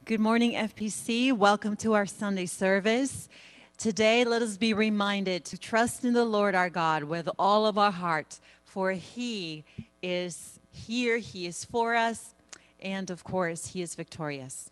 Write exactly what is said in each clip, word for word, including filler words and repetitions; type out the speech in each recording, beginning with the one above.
Good morning, F P C. Welcome to our Sunday service. Today, let us be reminded to trust in the Lord our God with all of our heart, for He is here, He is for us, and of course, He is victorious.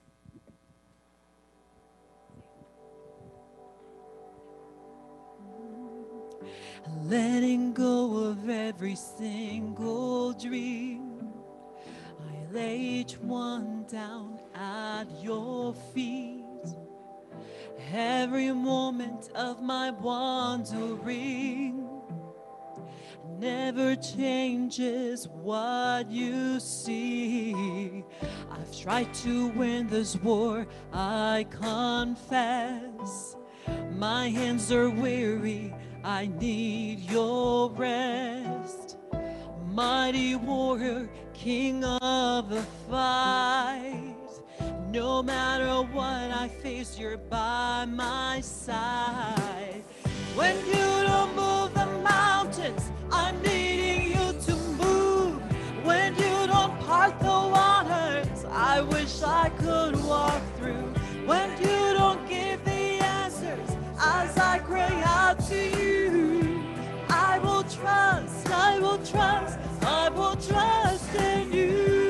Letting go of every single dream, I lay each one down at your feet. Every moment of my wandering never changes what you see. I've tried to win this war, I confess. My hands are weary, I need your rest. Mighty warrior, king of the fight. No matter what I face, you're by my side. When you don't move the mountains, I'm needing you to move. When you don't part the waters, I wish I could walk through. When you don't give the answers, as I cry out to you, I will trust, I will trust, I will trust in you.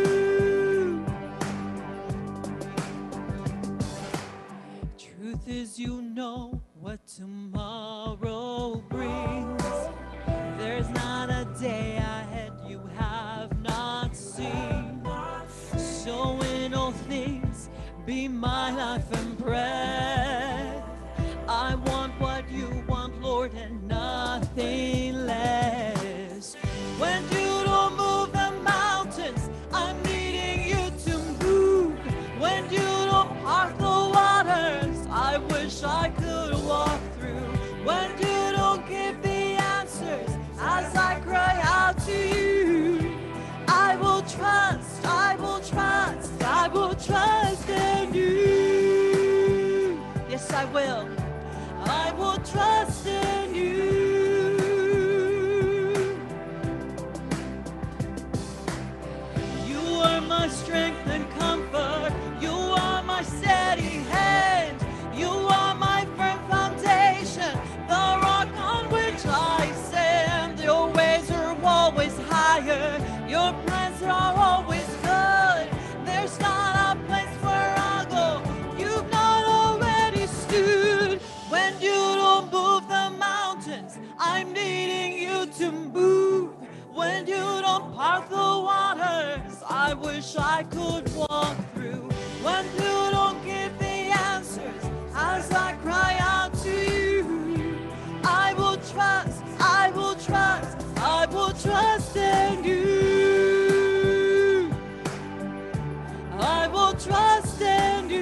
Truth is, you know what tomorrow brings. There's not a day ahead you have not seen. So in all things, be my life and breath. I want what you want, Lord, and nothing less. When you don't move the mountains, I'm needing you to move. When you don't part the waters, I wish I could walk through. When you don't give the answers, as I cry out to you, I will trust, I will trust, I will trust in you. Yes, I will. I will trust in you. You are my strength and comfort. You are my steady hand. You are my firm foundation, the rock on which I stand. Your ways are always higher. Your plans are always good. There's not a place where I'll go you've not already stood. When you don't move the mountains, I'm needing you to move. When you don't part the waters, I wish I could walk through. When you don't give the answers, as I cry out to you, I will trust, I will trust, I will trust in you. I will trust in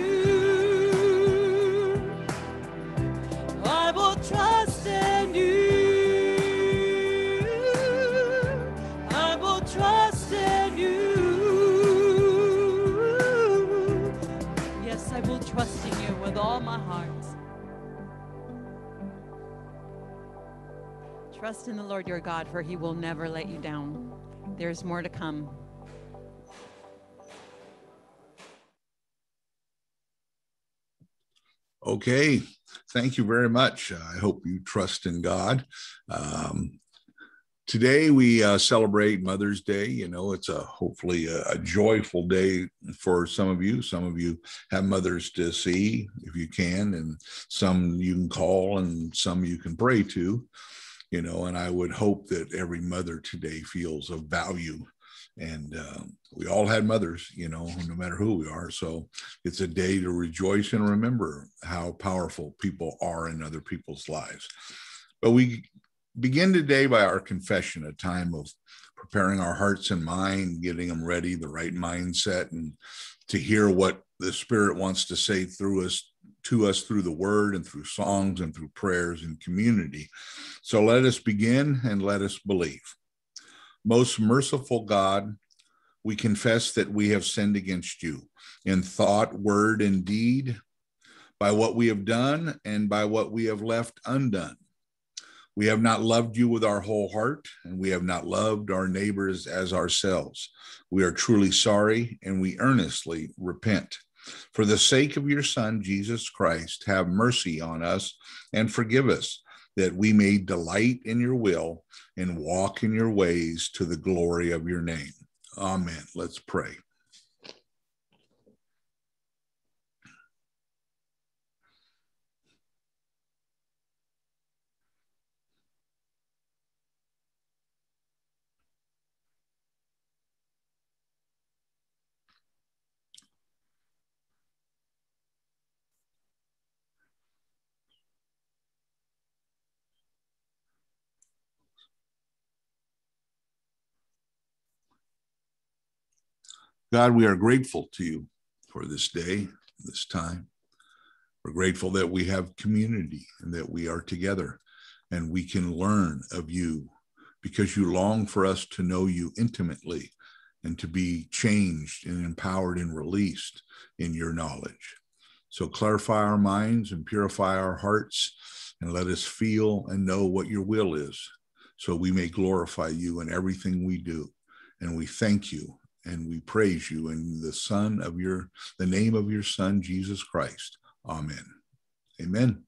you. I will trust in you. I will trust in you. Yes, I will trust in you with all my heart. Trust in the Lord your God, for he will never let you down. There's more to come. Okay, thank you very much. I hope you trust in God. Um, today we uh, celebrate Mother's Day. You know, it's a hopefully a, a joyful day for some of you. Some of you have mothers to see if you can, and some you can call and some you can pray to. You know, and I would hope that every mother today feels of value. And uh, we all had mothers, you know, no matter who we are. So it's a day to rejoice and remember how powerful people are in other people's lives. But we begin today by our confession, a time of preparing our hearts and mind, getting them ready, the right mindset, and to hear what the Spirit wants to say through us, to us through the word and through songs and through prayers and community. So let us begin and let us believe. Most merciful God, we confess that we have sinned against you in thought, word, and deed, by what we have done and by what we have left undone. We have not loved you with our whole heart, and we have not loved our neighbors as ourselves. We are truly sorry, and we earnestly repent. For the sake of your Son, Jesus Christ, have mercy on us and forgive us, that we may delight in your will and walk in your ways to the glory of your name. Amen. Let's pray. God, we are grateful to you for this day, this time. We're grateful that we have community and that we are together and we can learn of you because you long for us to know you intimately and to be changed and empowered and released in your knowledge. So clarify our minds and purify our hearts and let us feel and know what your will is so we may glorify you in everything we do. And we thank you. And we praise you in the Son of your, the name of your Son, Jesus Christ. Amen. Amen.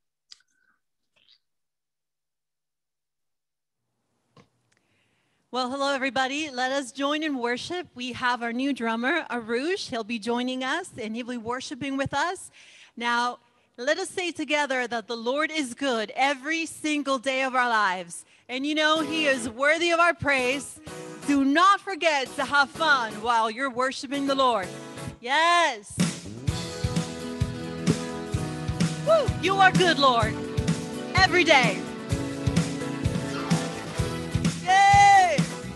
Well, hello, everybody. Let us join in worship. We have our new drummer, Arush. He'll be joining us, and he'll be worshiping with us. Now, let us say together that the Lord is good every single day of our lives. And you know, he is worthy of our praise. Do not forget to have fun while you're worshiping the Lord. Yes. Woo, you are good, Lord, every day. Yay!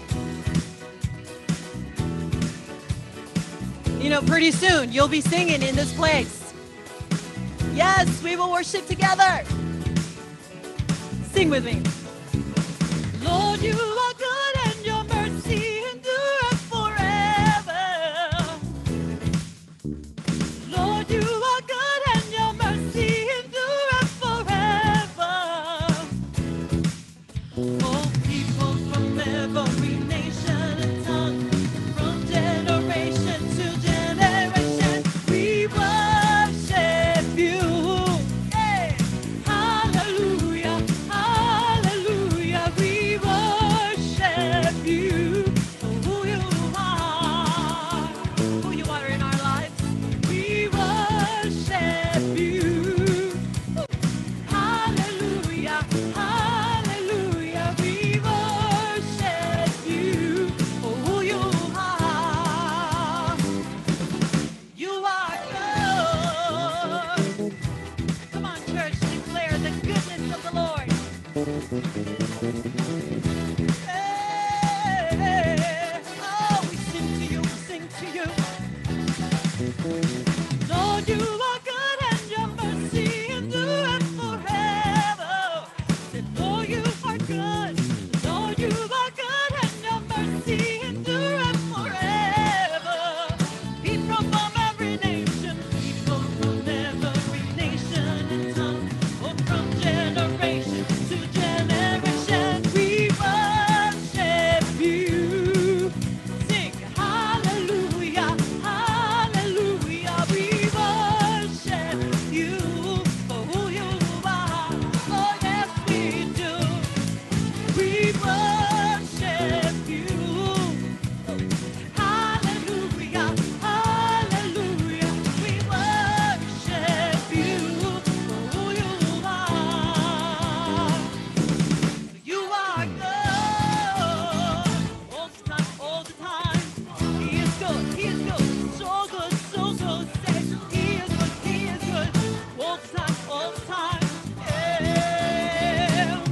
You know, pretty soon you'll be singing in this place. Yes, we will worship together. Sing with me. Lord, you are good and your mercy endureth forever. Lord, you are good and your mercy endureth forever. Oh, people from every nation and tongue, from generation to generation, we worship you. Hey, hallelujah, hallelujah, we worship you for who you are, who you are in our lives. We worship you. Hallelujah, hallelujah, we worship you for who you are. You are good. Come on, church, declare the goodness of the Lord. Hey, hey, oh, we sing to you, we sing to you. Lord, you are good and your mercy endureth forever. Said, Lord, you are good. Lord, you are good and your mercy endureth forever. People from every nation, people from every nation and tongue, oh, from generation to generation, we worship you. Sing hallelujah, hallelujah, we worship you for who you are. Oh, yes, we do. We worship you. Hallelujah, hallelujah, we worship you for who you are. You are good all the time, all the time. He is good, he is good, so good, so good. Say, he is good, he is good all the time, all the time. Yeah.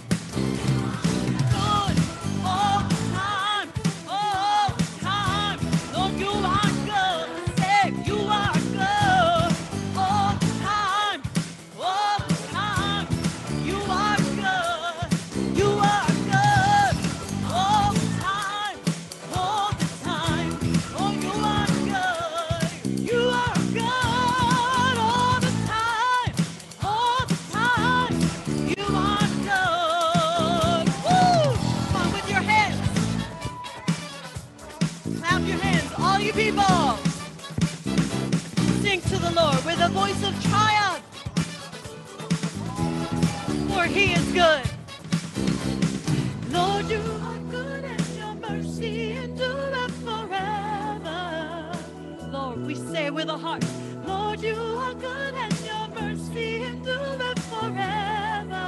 Good all the time, all the time. Lord, you are good. Say, you are good all the time, all the time. You are good. You are good all the time, all the time. Oh, you are good. You are good all the time, all the time. You are good. Woo! Come on with your hands. Clap your hands, all you people. sing to the Lord with a voice of triumph. For he is good. Lord, you are good and your mercy endureth forever. Lord, we say with a heart, Lord, you are good and your mercy endureth forever.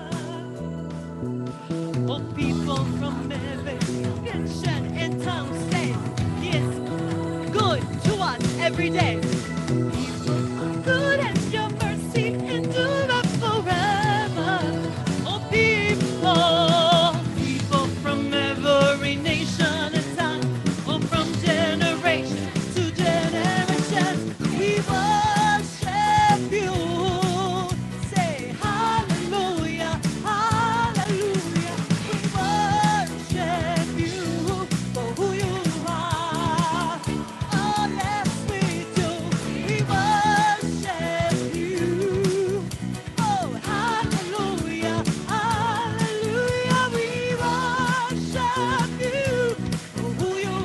Oh, people from every nation and tongue say, he is good to us every day. People are good and your mercy endureth forever. Oh, people, people from every nation and tongue, oh, from generation to generation, we worship you. Say hallelujah, hallelujah. We worship you for who you are. Oh, yes, we do. We worship you. Oh, hallelujah, hallelujah. We worship you for who you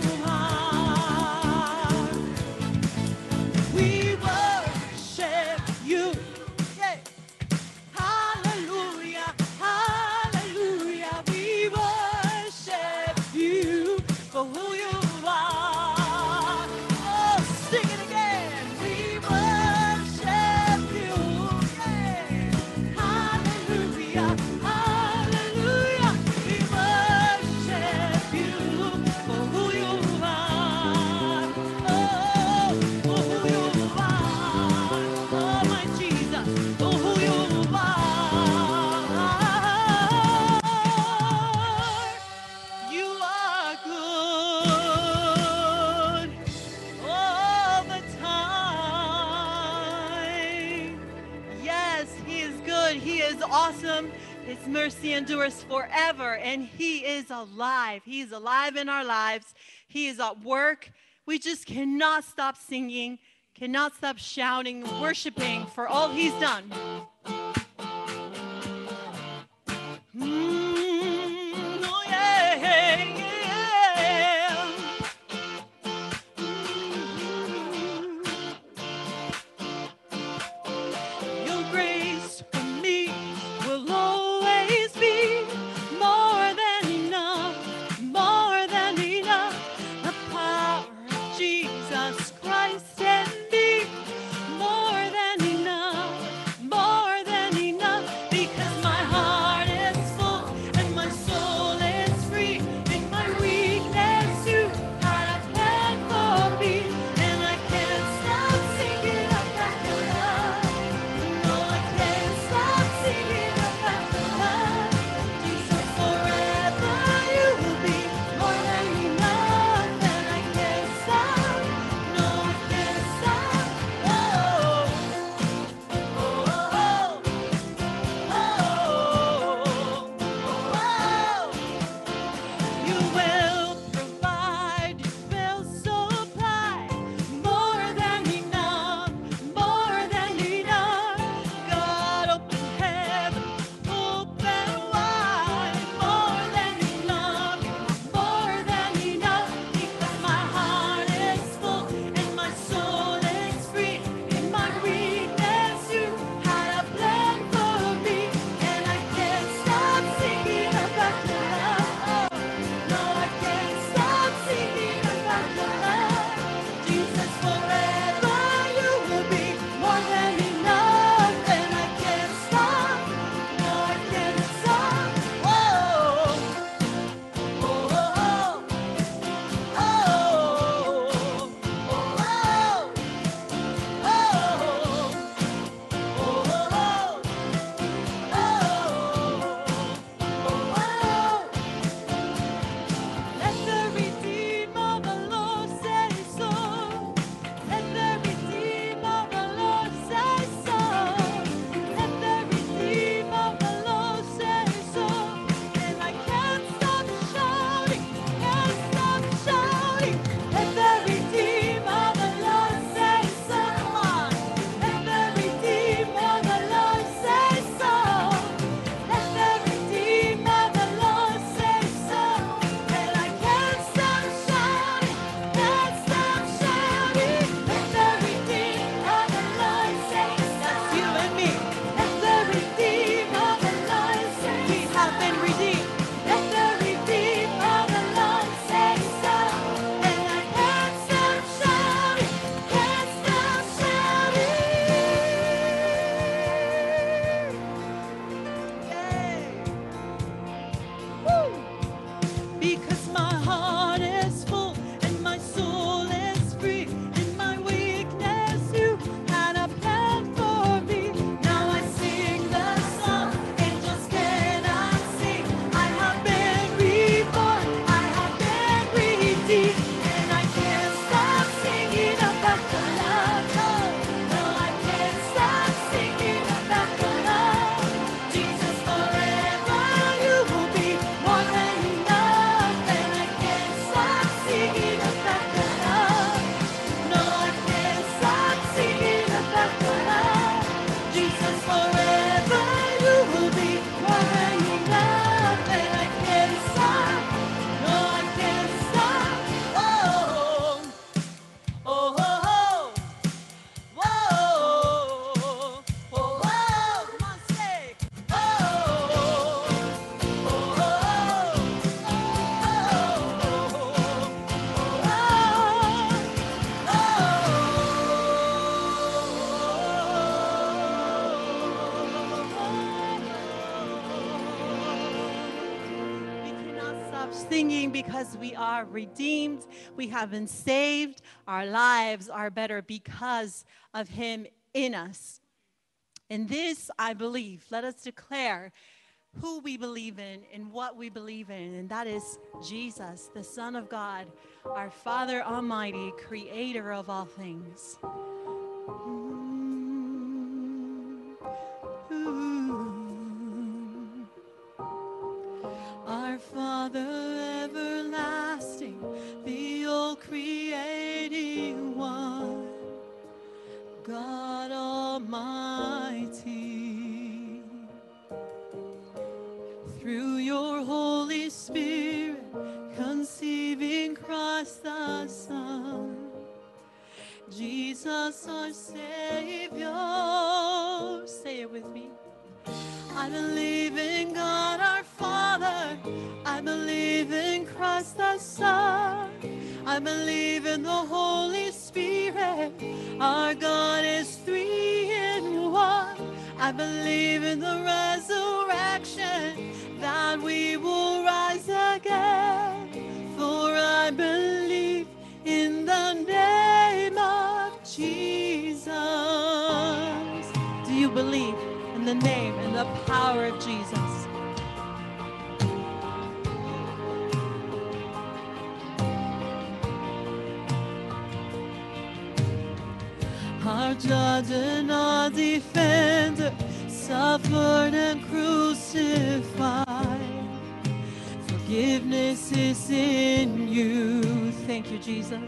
are. We worship you. Yeah. Hallelujah, hallelujah. We worship you for who you are. Oh, sing it again. We worship you. Yeah. Hallelujah, hallelujah. We worship you for who you are. Oh, for who you are. Oh, my Jesus, for who you are. You are good all the time. Yes, he is good. He is awesome. His mercy endures forever, and he is alive. He is alive in our lives. He is at work. We just cannot stop singing, cannot stop shouting, worshiping for all he's done. Mm, oh yeah, yeah. Your grace for me will always be more than enough, more than enough. The power of Jesus Christ in me, more than enough, more everything because we are redeemed. We have been saved. Our lives are better because of him in us. And this, I believe, let us declare who we believe in and what we believe in, and that is Jesus, the Son of God, our Father Almighty, creator of all things. Ooh. Our Father everlasting, the all creating one, God Almighty, through your Holy Spirit, conceiving Christ the Son, Jesus our Savior. Say it with me. I believe in God our Father. I believe in Christ the Son. I believe in the Holy Spirit. Our God is three in one. I believe in the resurrection, that we will rise again. For I believe in the name of Jesus. Do you believe in the name and the power of Jesus? Our judge and our defender, suffered and crucified. Forgiveness is in you. Thank you, Jesus.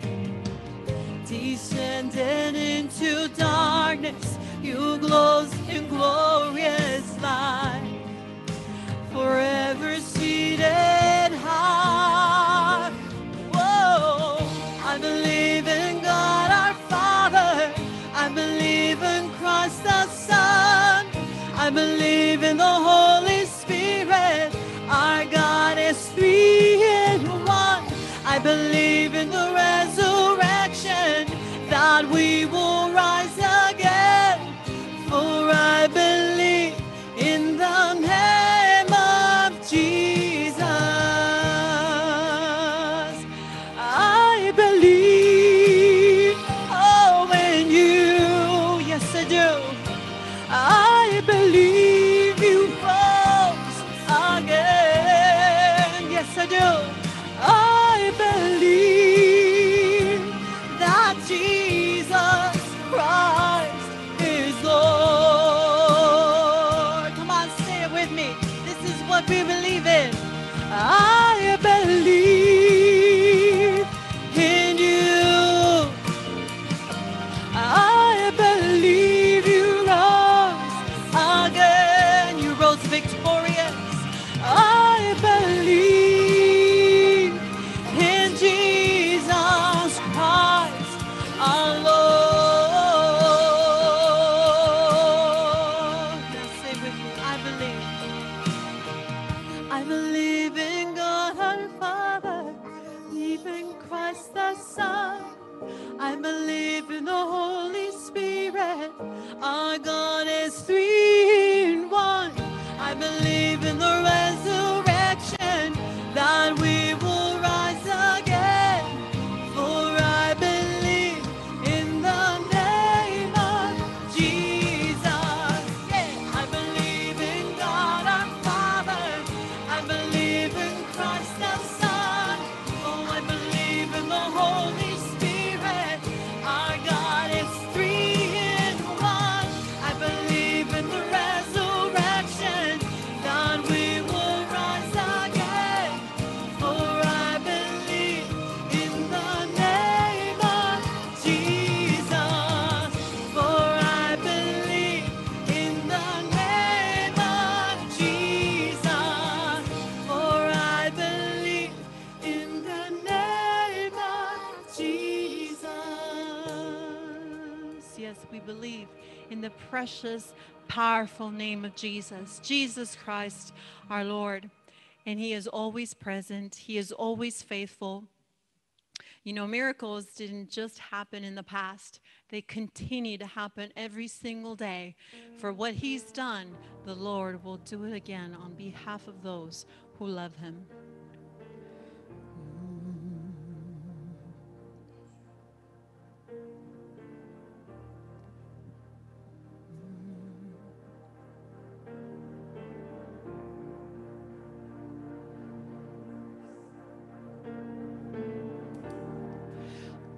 Descended into darkness, you glows in glorious light. Forever seated high. Whoa, I believe in God our Father. I believe in Christ the Son. I believe in the Holy Spirit. Our God is three in one. I believe in the resurrection, that we will rise again. For I believe in the name of Jesus. I believe, oh, in you. Yes, I do. I believe you rose again. Yes, I do. I believe that Jesus Christ is Lord. Come on, say it with me. This is what we believe in. I believe in you. I believe you rose again. You rose victorious. I believe in Jesus Christ our Lord. Now say with me, I believe. I believe in God our Father, believe in Christ the Son. I believe in the Holy Spirit. Our God is three in one. I believe in the resurrection, that we will rise again. For I believe in the name of Jesus. Yeah. I believe in God our Father. I believe in Christ the Son. Oh, I believe in the Holy Spirit. Our God is three in one. I believe in the resurrection, that we will rise again. For I believe in the name of Jesus. For I believe in the name of Jesus. For I believe in the name of Jesus. Yes, we believe in the precious, powerful name of Jesus, Jesus Christ, our Lord. And he is always present. He is always faithful. You know, miracles didn't just happen in the past. They continue to happen every single day. For what he's done, the Lord will do it again on behalf of those who love him.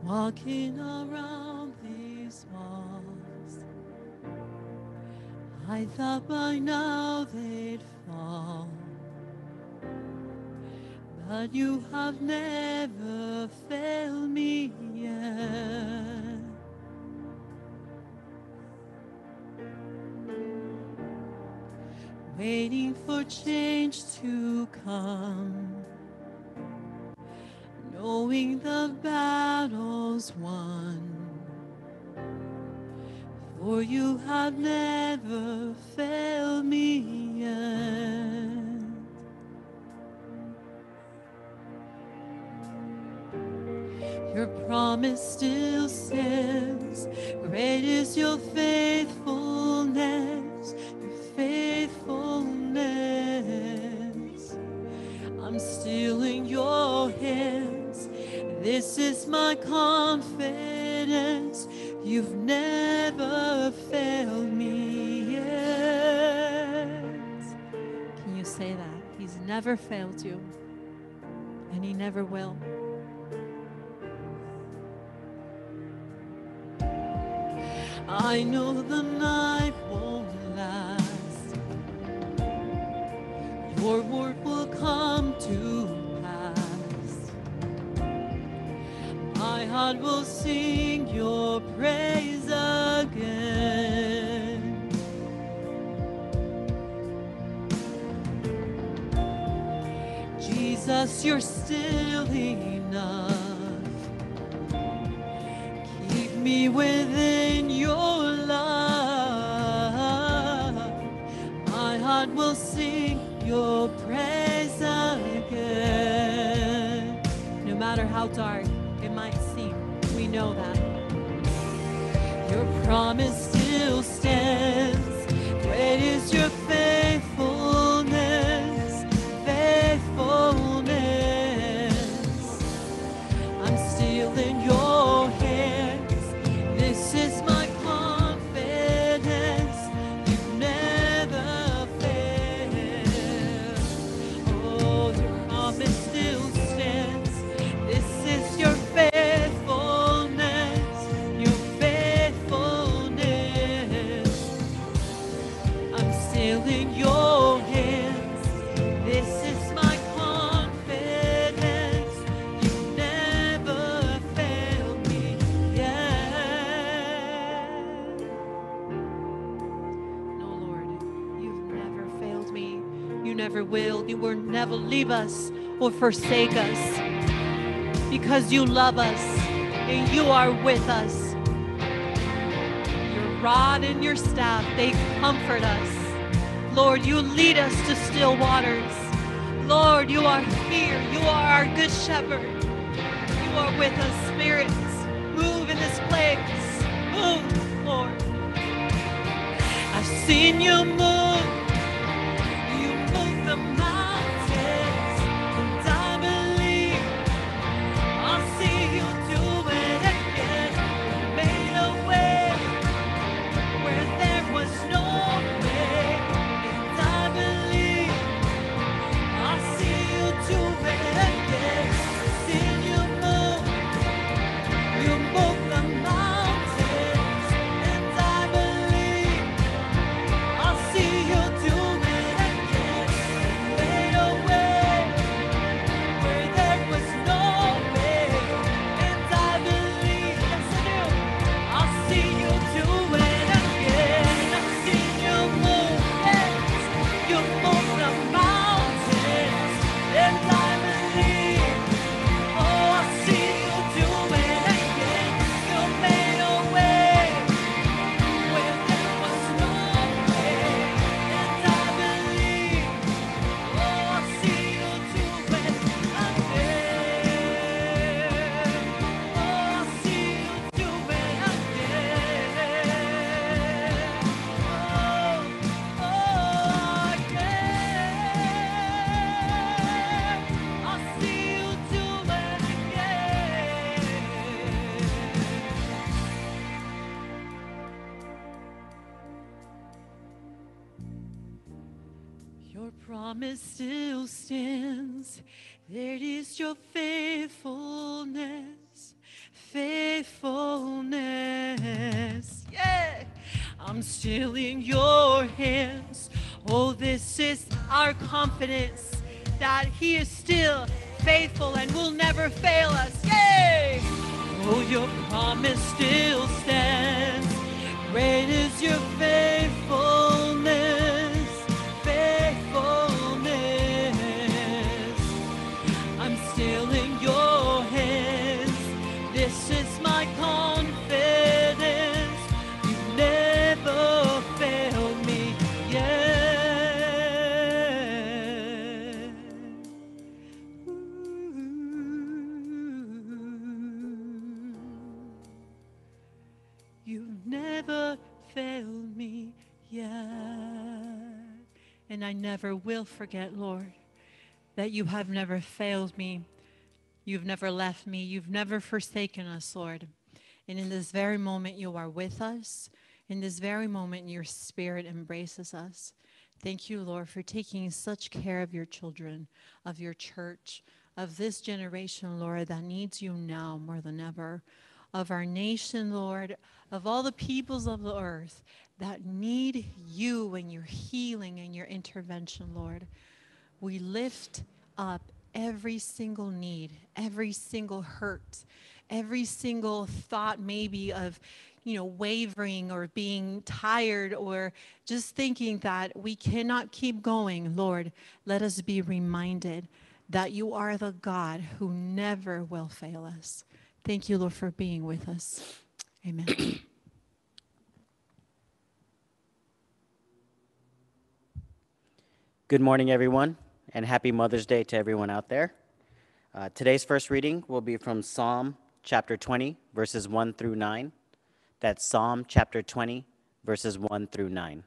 walking around these walls. I thought by now they'd fall, but you have never failed me yet. Waiting for change to come, knowing the battle's won, for you have never failed me yet. Your promise still stands. Great is your faithfulness, your faithfulness. I'm still in your hands. This is my confidence. You've never failed me yet. Can you say that? He's never failed you, and he never will. I know the night won't last. Your word will come to pass. My heart will sing your praise again. Jesus, you're still enough. Keep me within your love. My heart will sing your praise again. No matter how dark it might seem, we know that your promise still stands. Great is your faithfulness, faithfulness. I'm still in your hands. This is my confidence. You've never failed. Oh, your promise still stands. This is your faithfulness, your faithfulness. I'm still in your hands. This is my confidence. You've never failed me yet. No, Lord, you've never failed me. You never will. You will never leave us or forsake us, because you love us and you are with us. Your rod and your staff, they comfort us. Lord, you lead us to still waters. Lord, you are here. You are our good shepherd. You are with us, spirits. Move in this place. Move, Lord. I've seen you move. You move the mountains, and I believe I'll see you do it again. You made a way where there was no way, and I believe I'll see you do it again. Seen you move, you move the mountains, and I believe I'll see you do it again. You made a way where there was no way, and I believe, yes I do, I'll see you do it again. I've seen you move, yes, you move the mountains, and I believe, oh, I'll see you do it again. You made a way where there was no way, and I believe, oh, I'll see you do it again. Oh, I'll see you do it again. Oh, oh, again. I'll see you do it again. Your promise still stands. There is your faithfulness, faithfulness. I'm still in your hands. Oh, this is our confidence that he is still faithful and will never fail us. Yay! Oh, your promise still stands. Great is your faithfulness, faithfulness. I'm still in your hands. This is my confidence. You've never failed me yet. You've never failed me yet. And I never will forget, Lord, that you have never failed me. You've never left me. You've never forsaken us, Lord. And in this very moment, you are with us. In this very moment, your spirit embraces us. Thank you, Lord, for taking such care of your children, of your church, of this generation, Lord, that needs you now more than ever, of our nation, Lord, of all the peoples of the earth that need you and your healing and your intervention, Lord. We lift up every single need, every single hurt, every single thought maybe of, you know, wavering or being tired or just thinking that we cannot keep going. Lord, let us be reminded that you are the God who never will fail us. Thank you, Lord, for being with us. Amen. Good morning, everyone, and happy Mother's Day to everyone out there. Uh, today's first reading will be from Psalm chapter twenty, verses one through nine. That's Psalm chapter twenty, verses one through nine.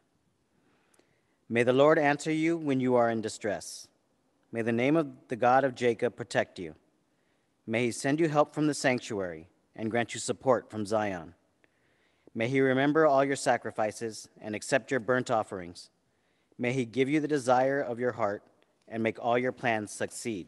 May the Lord answer you when you are in distress. May the name of the God of Jacob protect you. May he send you help from the sanctuary and grant you support from Zion. May he remember all your sacrifices and accept your burnt offerings. May he give you the desire of your heart and make all your plans succeed.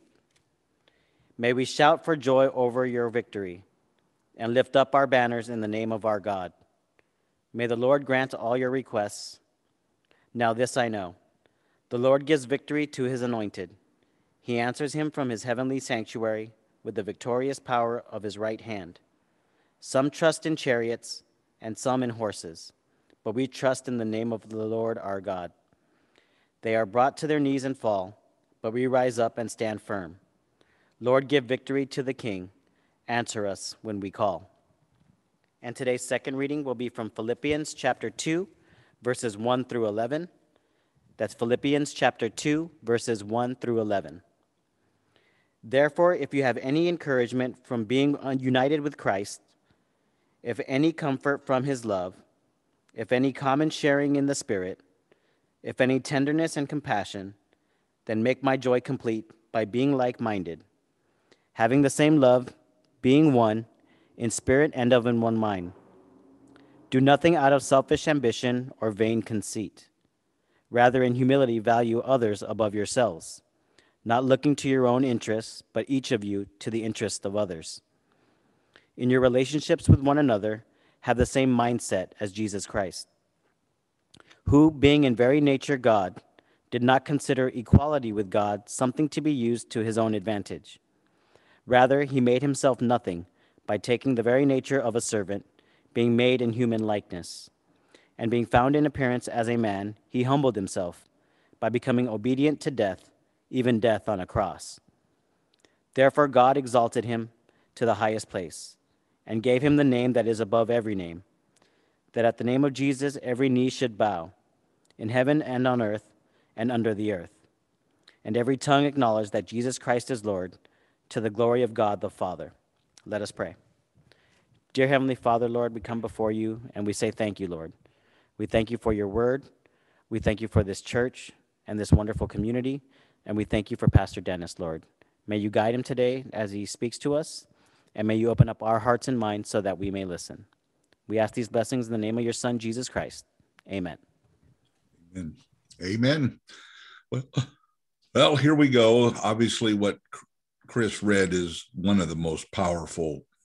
May we shout for joy over your victory and lift up our banners in the name of our God. May the Lord grant all your requests. Now this I know, the Lord gives victory to his anointed. He answers him from his heavenly sanctuary with the victorious power of his right hand. Some trust in chariots and some in horses, but we trust in the name of the Lord our God. They are brought to their knees and fall, but we rise up and stand firm. Lord, give victory to the King. Answer us when we call. And today's second reading will be from Philippians chapter two, verses one through eleven. That's Philippians chapter two, verses one through eleven. Therefore, if you have any encouragement from being united with Christ, if any comfort from his love, if any common sharing in the Spirit, if any tenderness and compassion, then make my joy complete by being like-minded, having the same love, being one, in spirit and of in one mind. Do nothing out of selfish ambition or vain conceit. Rather, in humility, value others above yourselves, not looking to your own interests, but each of you to the interest of others. In your relationships with one another, have the same mindset as Jesus Christ, who, being in very nature God, did not consider equality with God something to be used to his own advantage. Rather, he made himself nothing by taking the very nature of a servant, being made in human likeness. And being found in appearance as a man, he humbled himself by becoming obedient to death, even death on a cross. Therefore God exalted him to the highest place and gave him the name that is above every name, that at the name of Jesus every knee should bow, in heaven and on earth and under the earth, and every tongue acknowledge that Jesus Christ is Lord, to the glory of God the Father. Let us pray. Dear Heavenly Father, Lord, we come before you and we say thank you, Lord. We thank you for your word. We thank you for this church and this wonderful community, and we thank you for Pastor Dennis, Lord. May you guide him today as he speaks to us, and may you open up our hearts and minds so that we may listen. We ask these blessings in the name of your Son, Jesus Christ. Amen. Amen. Amen. Well, well, here we go. Obviously, what Chris read is one of the most powerful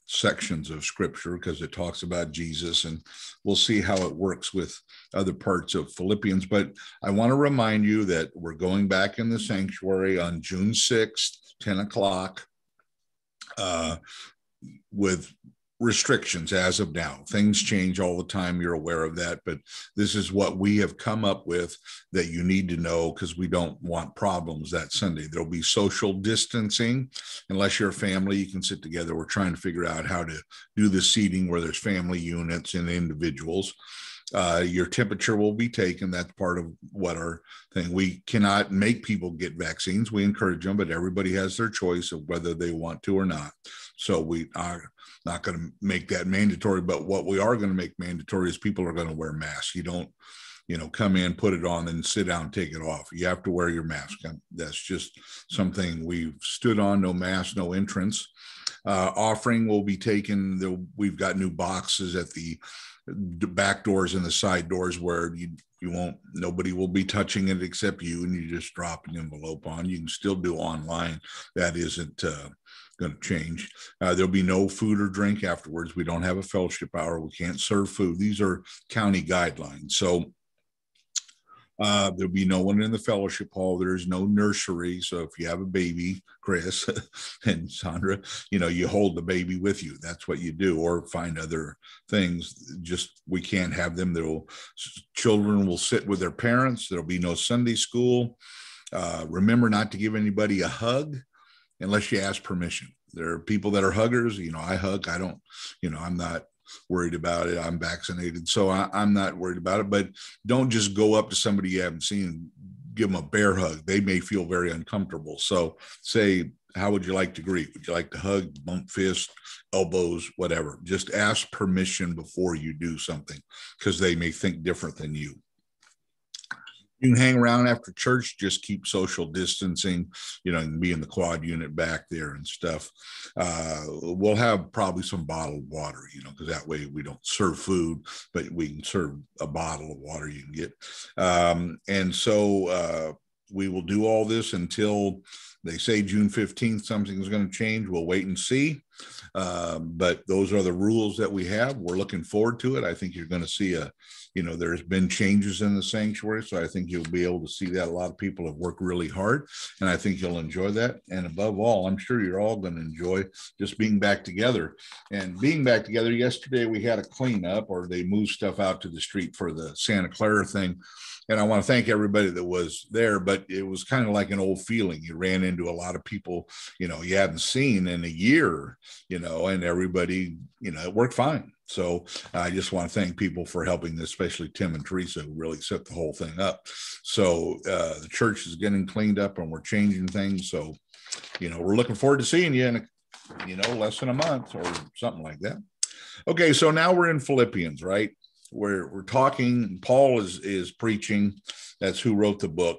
sections of scripture because it talks about Jesus, and we'll see how it works with other parts of Philippians. But I want to remind you that we're going back in the sanctuary on June sixth, ten o'clock, uh, with restrictions as of now. Things change all the time. You're aware of that, but this is what we have come up with that you need to know, because we don't want problems that Sunday. There'll be social distancing. Unless you're a family, you can sit together. We're trying to figure out how to do the seating where there's family units and individuals. Uh, your temperature will be taken. That's part of what our thing. We cannot make people get vaccines. We encourage them, but everybody has their choice of whether they want to or not. So we are not going to make that mandatory, but what we are going to make mandatory is people are going to wear masks. You don't, you know, come in, put it on, and sit down and take it off. You have to wear your mask. That's just something we've stood on. No mask, no entrance. Uh, offering will be taken. We've got new boxes at the back doors and the side doors where you you won't, nobody will be touching it except you, and you just drop an envelope on. You can still do online. That isn't uh, going to change. Uh, there'll be no food or drink afterwards. We don't have a fellowship hour. We can't serve food. These are county guidelines. So Uh, there'll be no one in the fellowship hall. There's no nursery. So if you have a baby, Chris and Sandra, you know, you hold the baby with you. That's what you do, or find other things. Just, we can't have them. There'll, children will sit with their parents. There'll be no Sunday school. Uh, remember not to give anybody a hug unless you ask permission. There are people that are huggers. You know, I hug. I don't, you know, I'm not worried about it. I'm vaccinated, so I, I'm not worried about it. But don't just go up to somebody you haven't seen and give them a bear hug. They may feel very uncomfortable. So say, how would you like to greet? Would you like to hug, bump fist, elbows, whatever? Just ask permission before you do something, because they may think different than you. You can hang around after church, just keep social distancing, you know, and be in the quad unit back there and stuff. Uh, we'll have probably some bottled water, you know, because that way we don't serve food, but we can serve a bottle of water you can get. Um, and so uh, we will do all this until they say June fifteenth, something's going to change. We'll wait and see. Uh, but those are the rules that we have. We're looking forward to it. I think you're going to see a, you know, there's been changes in the sanctuary, so I think you'll be able to see that. A lot of people have worked really hard, and I think you'll enjoy that. And above all, I'm sure you're all going to enjoy just being back together. And being back together, yesterday we had a cleanup, or they moved stuff out to the street for the Santa Clara thing. And I want to thank everybody that was there, but it was kind of like an old feeling. You ran into a lot of people, you know, you hadn't seen in a year, you know, and everybody, you know, it worked fine. So I just want to thank people for helping, especially Tim and Teresa, who really set the whole thing up. So uh, the church is getting cleaned up, and we're changing things. So, you know, we're looking forward to seeing you in, a, you know, less than a month or something like that. Okay, so now we're in Philippians, right? We're, we're talking, Paul is, is preaching. That's who wrote the book.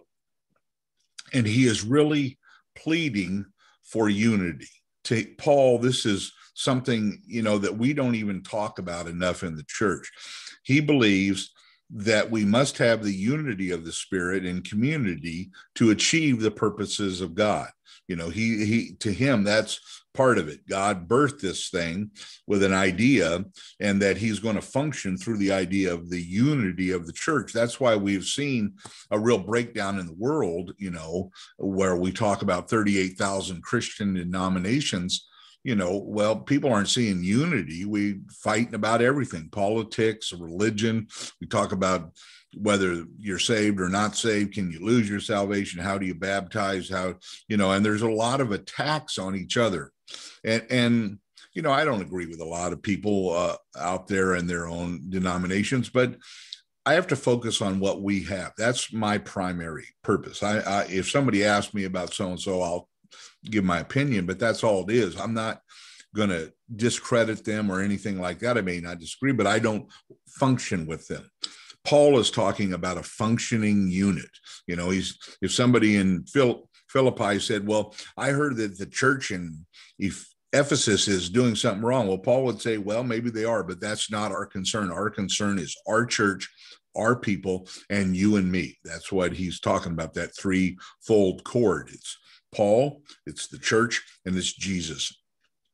And he is really pleading for unity. To Paul, this is something, you know, that we don't even talk about enough in the church. He believes that we must have the unity of the Spirit in community to achieve the purposes of God. You know, he, he, to him, that's part of it. God birthed this thing with an idea, and that he's going to function through the idea of the unity of the church. That's why we've seen a real breakdown in the world, you know, where we talk about thirty-eight thousand Christian denominations. You know, well, people aren't seeing unity. We fight about everything, politics, religion. We talk about whether you're saved or not saved. Can you lose your salvation? How do you baptize? How, you know, and there's a lot of attacks on each other. And, and you know, I don't agree with a lot of people uh, out there in their own denominations, but I have to focus on what we have. That's my primary purpose. I, I if somebody asks me about so-and-so, I'll give my opinion, but that's all it is. I'm not going to discredit them or anything like that. I may not disagree, but I don't function with them. Paul is talking about a functioning unit. You know, he's, if somebody in Phil, Philippi said, well, I heard that the church in Ephesus is doing something wrong. Well, Paul would say, well, maybe they are, but that's not our concern. Our concern is our church, our people, and you and me. That's what he's talking about, that threefold cord. It's Paul, it's the church, and it's Jesus.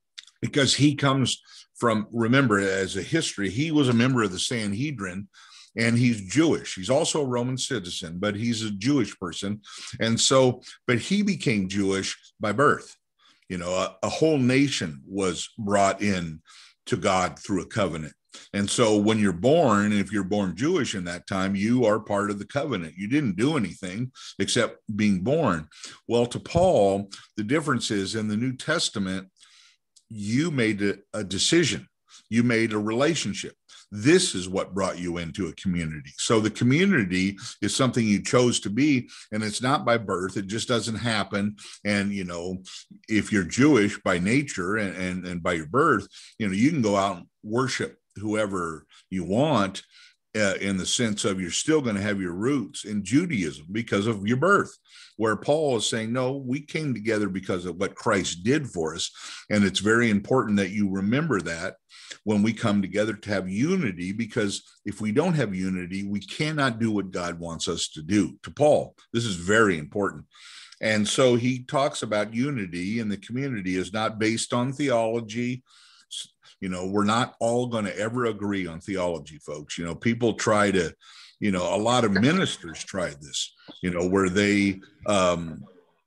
because he comes from, remember, as a history, he was a member of the Sanhedrin, and he's Jewish. He's also a Roman citizen, but he's a Jewish person. And so, but he became Jewish by birth. You know, a, a whole nation was brought in to God through a covenant. And so when you're born, if you're born Jewish in that time, you are part of the covenant. You didn't do anything except being born. Well, to Paul, the difference is in the New Testament, you made a, a decision. You made a relationship. This is what brought you into a community. So the community is something you chose to be, and it's not by birth. It just doesn't happen. And, you know, if you're Jewish by nature and, and, and by your birth, you know, you can go out and worship whoever you want, uh, in the sense of you're still going to have your roots in Judaism because of your birth, where Paul is saying, no, we came together because of what Christ did for us. And it's very important that you remember that when we come together to have unity, because if we don't have unity, we cannot do what God wants us to do. To Paul, this is very important. And so he talks about unity in the community is not based on theology. You know, we're not all going to ever agree on theology, folks. You know, people try to, you know, a lot of ministers tried this, you know, where they um,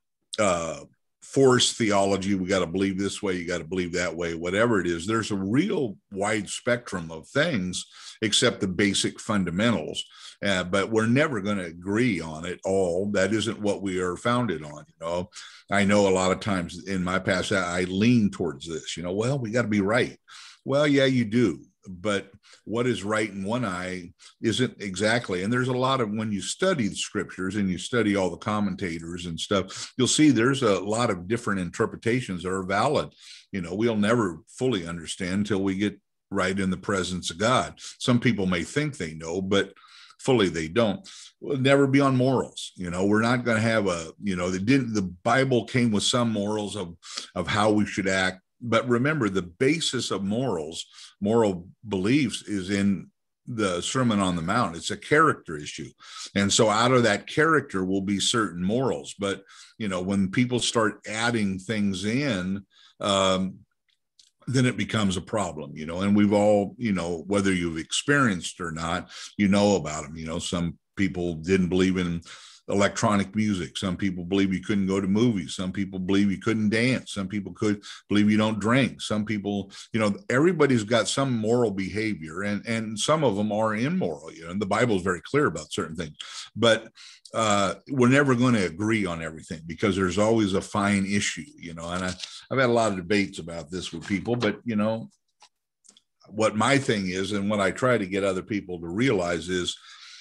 uh, force theology. We got to believe this way. You got to believe that way, whatever it is. There's a real wide spectrum of things, except the basic fundamentals. Uh, but we're never going to agree on it all. That isn't what we are founded on. You know, I know a lot of times in my past, I lean towards this, you know, well, we got to be right. Well, yeah, you do. But what is right in one eye isn't exactly. And there's a lot of, when you study the scriptures and you study all the commentators and stuff, you'll see there's a lot of different interpretations that are valid. You know, we'll never fully understand until we get right in the presence of God. Some people may think they know, but fully they don't. We'll never be on morals. You know, we're not going to have a, you know, they didn't, the Bible came with some morals of, of how we should act. But remember, the basis of morals, moral beliefs, is in the Sermon on the Mount. It's a character issue. And so out of that character will be certain morals. But, you know, when people start adding things in, um, then it becomes a problem, you know, and we've all, you know, whether you've experienced or not, you know about them. You know, some people didn't believe in electronic music. Some people believe you couldn't go to movies. Some people believe you couldn't dance. Some people could believe you don't drink. Some people, you know, everybody's got some moral behavior, and, and some of them are immoral, you know, and the Bible is very clear about certain things, but uh, we're never going to agree on everything because there's always a fine issue, you know, and I, I've had a lot of debates about this with people, but, you know, what my thing is, and what I try to get other people to realize is,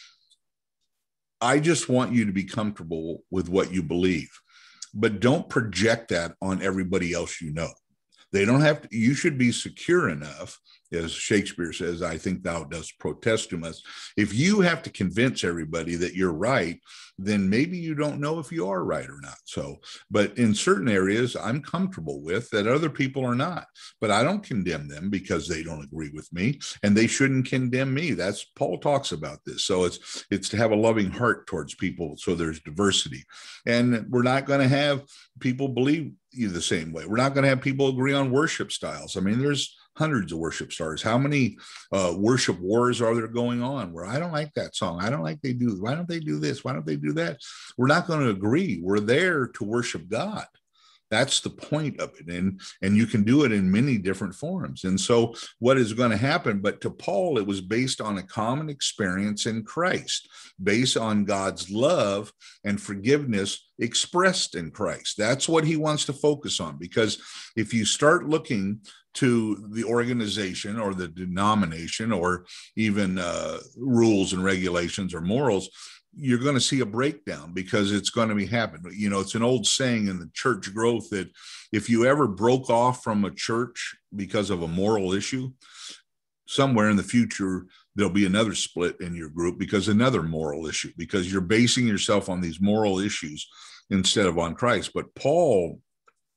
I just want you to be comfortable with what you believe, but don't project that on everybody else you know. They don't have to, you should be secure enough, as Shakespeare says, I think thou dost protest to us. If you have to convince everybody that you're right, then maybe you don't know if you are right or not. So, but in certain areas, I'm comfortable with that other people are not, but I don't condemn them because they don't agree with me, and they shouldn't condemn me. That's, Paul talks about this. So it's, it's to have a loving heart towards people. So there's diversity, and we're not going to have people believe you the same way. We're not going to have people agree on worship styles. I mean, there's hundreds of worship stars. How many uh, worship wars are there going on where I don't like that song? I don't like they do. Why don't they do this? Why don't they do that? We're not going to agree. We're there to worship God. That's the point of it. And, and you can do it in many different forms. And so what is going to happen? But to Paul, it was based on a common experience in Christ, based on God's love and forgiveness expressed in Christ. That's what he wants to focus on, because if you start looking to the organization or the denomination or even uh, rules and regulations or morals, you're going to see a breakdown, because it's going to be happening. You know, it's an old saying in the church growth that if you ever broke off from a church because of a moral issue, somewhere in the future, there'll be another split in your group because another moral issue, because you're basing yourself on these moral issues instead of on Christ. But Paul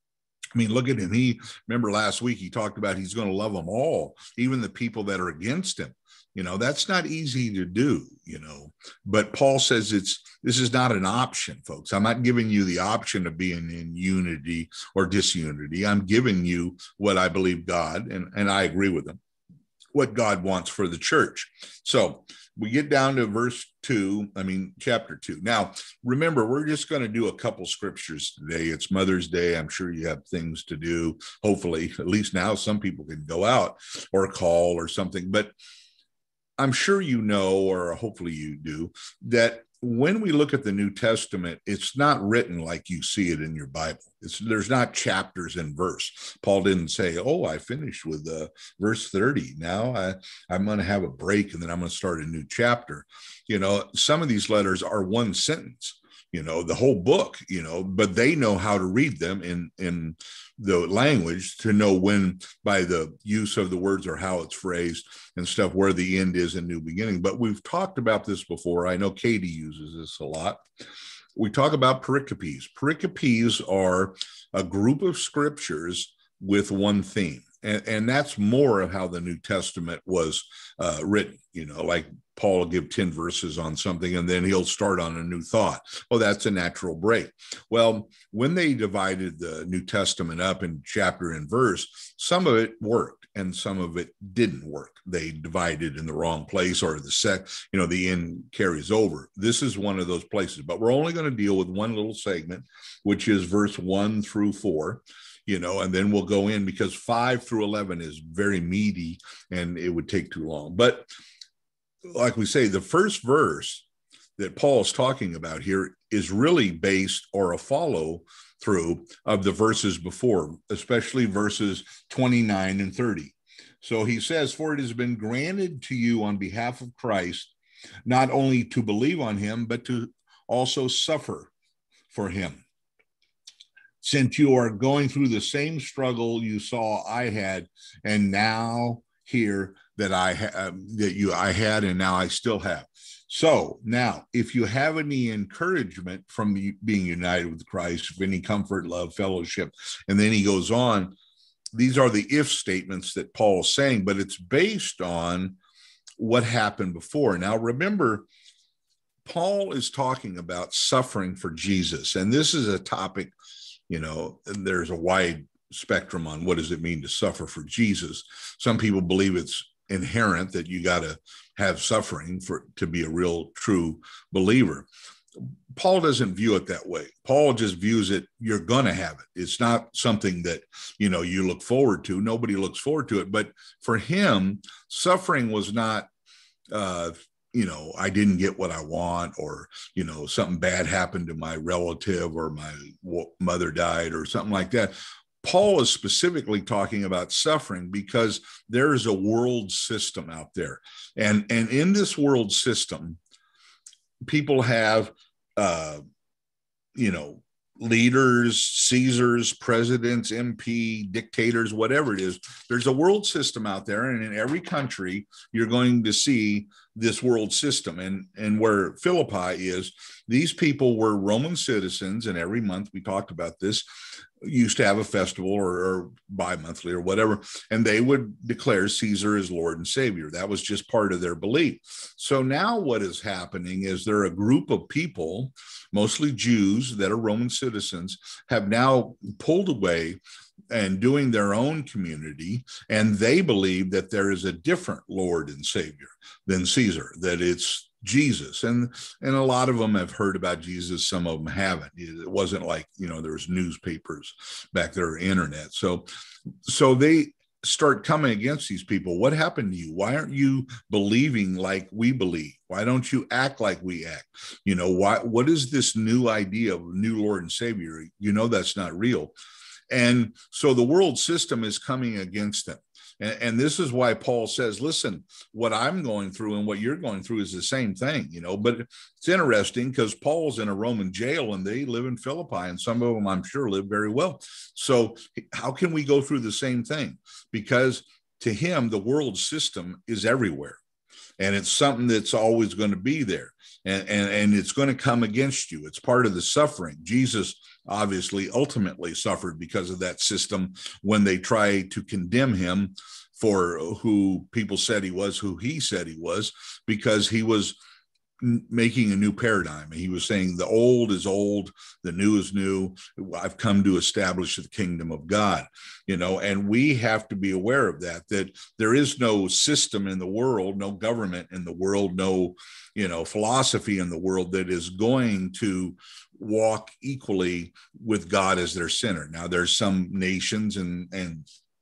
I mean, look at him. He, remember last week, he talked about he's going to love them all, even the people that are against him. You know, that's not easy to do, you know, but Paul says it's, this is not an option, folks. I'm not giving you the option of being in unity or disunity. I'm giving you what I believe God, and, and I agree with him, what God wants for the church. So we get down to verse two, I mean, chapter two. Now, remember, we're just going to do a couple scriptures today. It's Mother's Day. I'm sure you have things to do. Hopefully, at least now some people can go out or call or something. But I'm sure you know, or hopefully you do, that when we look at the New Testament, it's not written like you see it in your Bible. It's, there's not chapters and verse. Paul didn't say, oh, I finished with uh, verse thirty. Now I, I'm going to have a break and then I'm going to start a new chapter. You know, some of these letters are one sentence, you know, the whole book, you know, but they know how to read them in, in the language to know when, by the use of the words or how it's phrased and stuff, where the end is and new beginning. But we've talked about this before. I know Katie uses this a lot. We talk about pericopes. Pericopes are a group of scriptures with one theme. And, and that's more of how the New Testament was uh, written, you know, like Paul will give ten verses on something and then he'll start on a new thought. Oh, that's a natural break. Well, when they divided the New Testament up in chapter and verse, some of it worked and some of it didn't work. They divided in the wrong place, or the sec, you know, the end carries over. This is one of those places, but we're only going to deal with one little segment, which is verse one through four. You know, and then we'll go in because five through eleven is very meaty and it would take too long. But like we say, the first verse that Paul is talking about here is really based or a follow through of the verses before, especially verses twenty-nine and thirty. So he says, for it has been granted to you on behalf of Christ, not only to believe on him, but to also suffer for him, since you are going through the same struggle you saw I had, and now hear that I ha- that you I had, and now I still have. So now, if you have any encouragement from being united with Christ, any comfort, love, fellowship, and then he goes on, these are the if statements that Paul is saying, but it's based on what happened before. Now, remember, Paul is talking about suffering for Jesus, and this is a topic. You know, there's a wide spectrum on what does it mean to suffer for Jesus. Some people believe it's inherent that you got to have suffering for to be a real, true believer. Paul doesn't view it that way. Paul just views it, you're going to have it. It's not something that, you know, you look forward to. Nobody looks forward to it. But for him, suffering was not, uh, you know, I didn't get what I want, or, you know, something bad happened to my relative, or my mother died, or something like that. Paul is specifically talking about suffering because there is a world system out there. And, and in this world system, people have, uh, you know, leaders, Caesars, presidents, M P, dictators, whatever it is. There's a world system out there, and in every country, you're going to see this world system. And, and where Philippi is, these people were Roman citizens, and every month, we talked about this, used to have a festival or, or bi-monthly or whatever, and they would declare Caesar as Lord and Savior. That was just part of their belief. So now what is happening is there are a group of people, mostly Jews that are Roman citizens, have now pulled away and doing their own community, and they believe that there is a different Lord and Savior than Caesar, that it's Jesus. And and a lot of them have heard about Jesus. Some of them haven't. It wasn't like, you know, there was newspapers back there, internet. So, so they start coming against these people. What happened to you? Why aren't you believing like we believe? Why don't you act like we act? You know, why, what is this new idea of new Lord and Savior? You know, that's not real. And so the world system is coming against them. And, and this is why Paul says, listen, what I'm going through and what you're going through is the same thing, you know. But it's interesting because Paul's in a Roman jail and they live in Philippi, and some of them, I'm sure, live very well. So how can we go through the same thing? Because to him, the world system is everywhere. and it's something that's always going to be there, and, and, and it's going to come against you. It's part of the suffering. Jesus obviously ultimately suffered because of that system when they try to condemn him for who people said he was, who he said he was, because he was making a new paradigm. He was saying the old is old, the new is new. I've come to establish the kingdom of God, you know, and we have to be aware of that, that there is no system in the world, no government in the world, no, you know, philosophy in the world that is going to walk equally with God as their center. Now, there's some nations and, and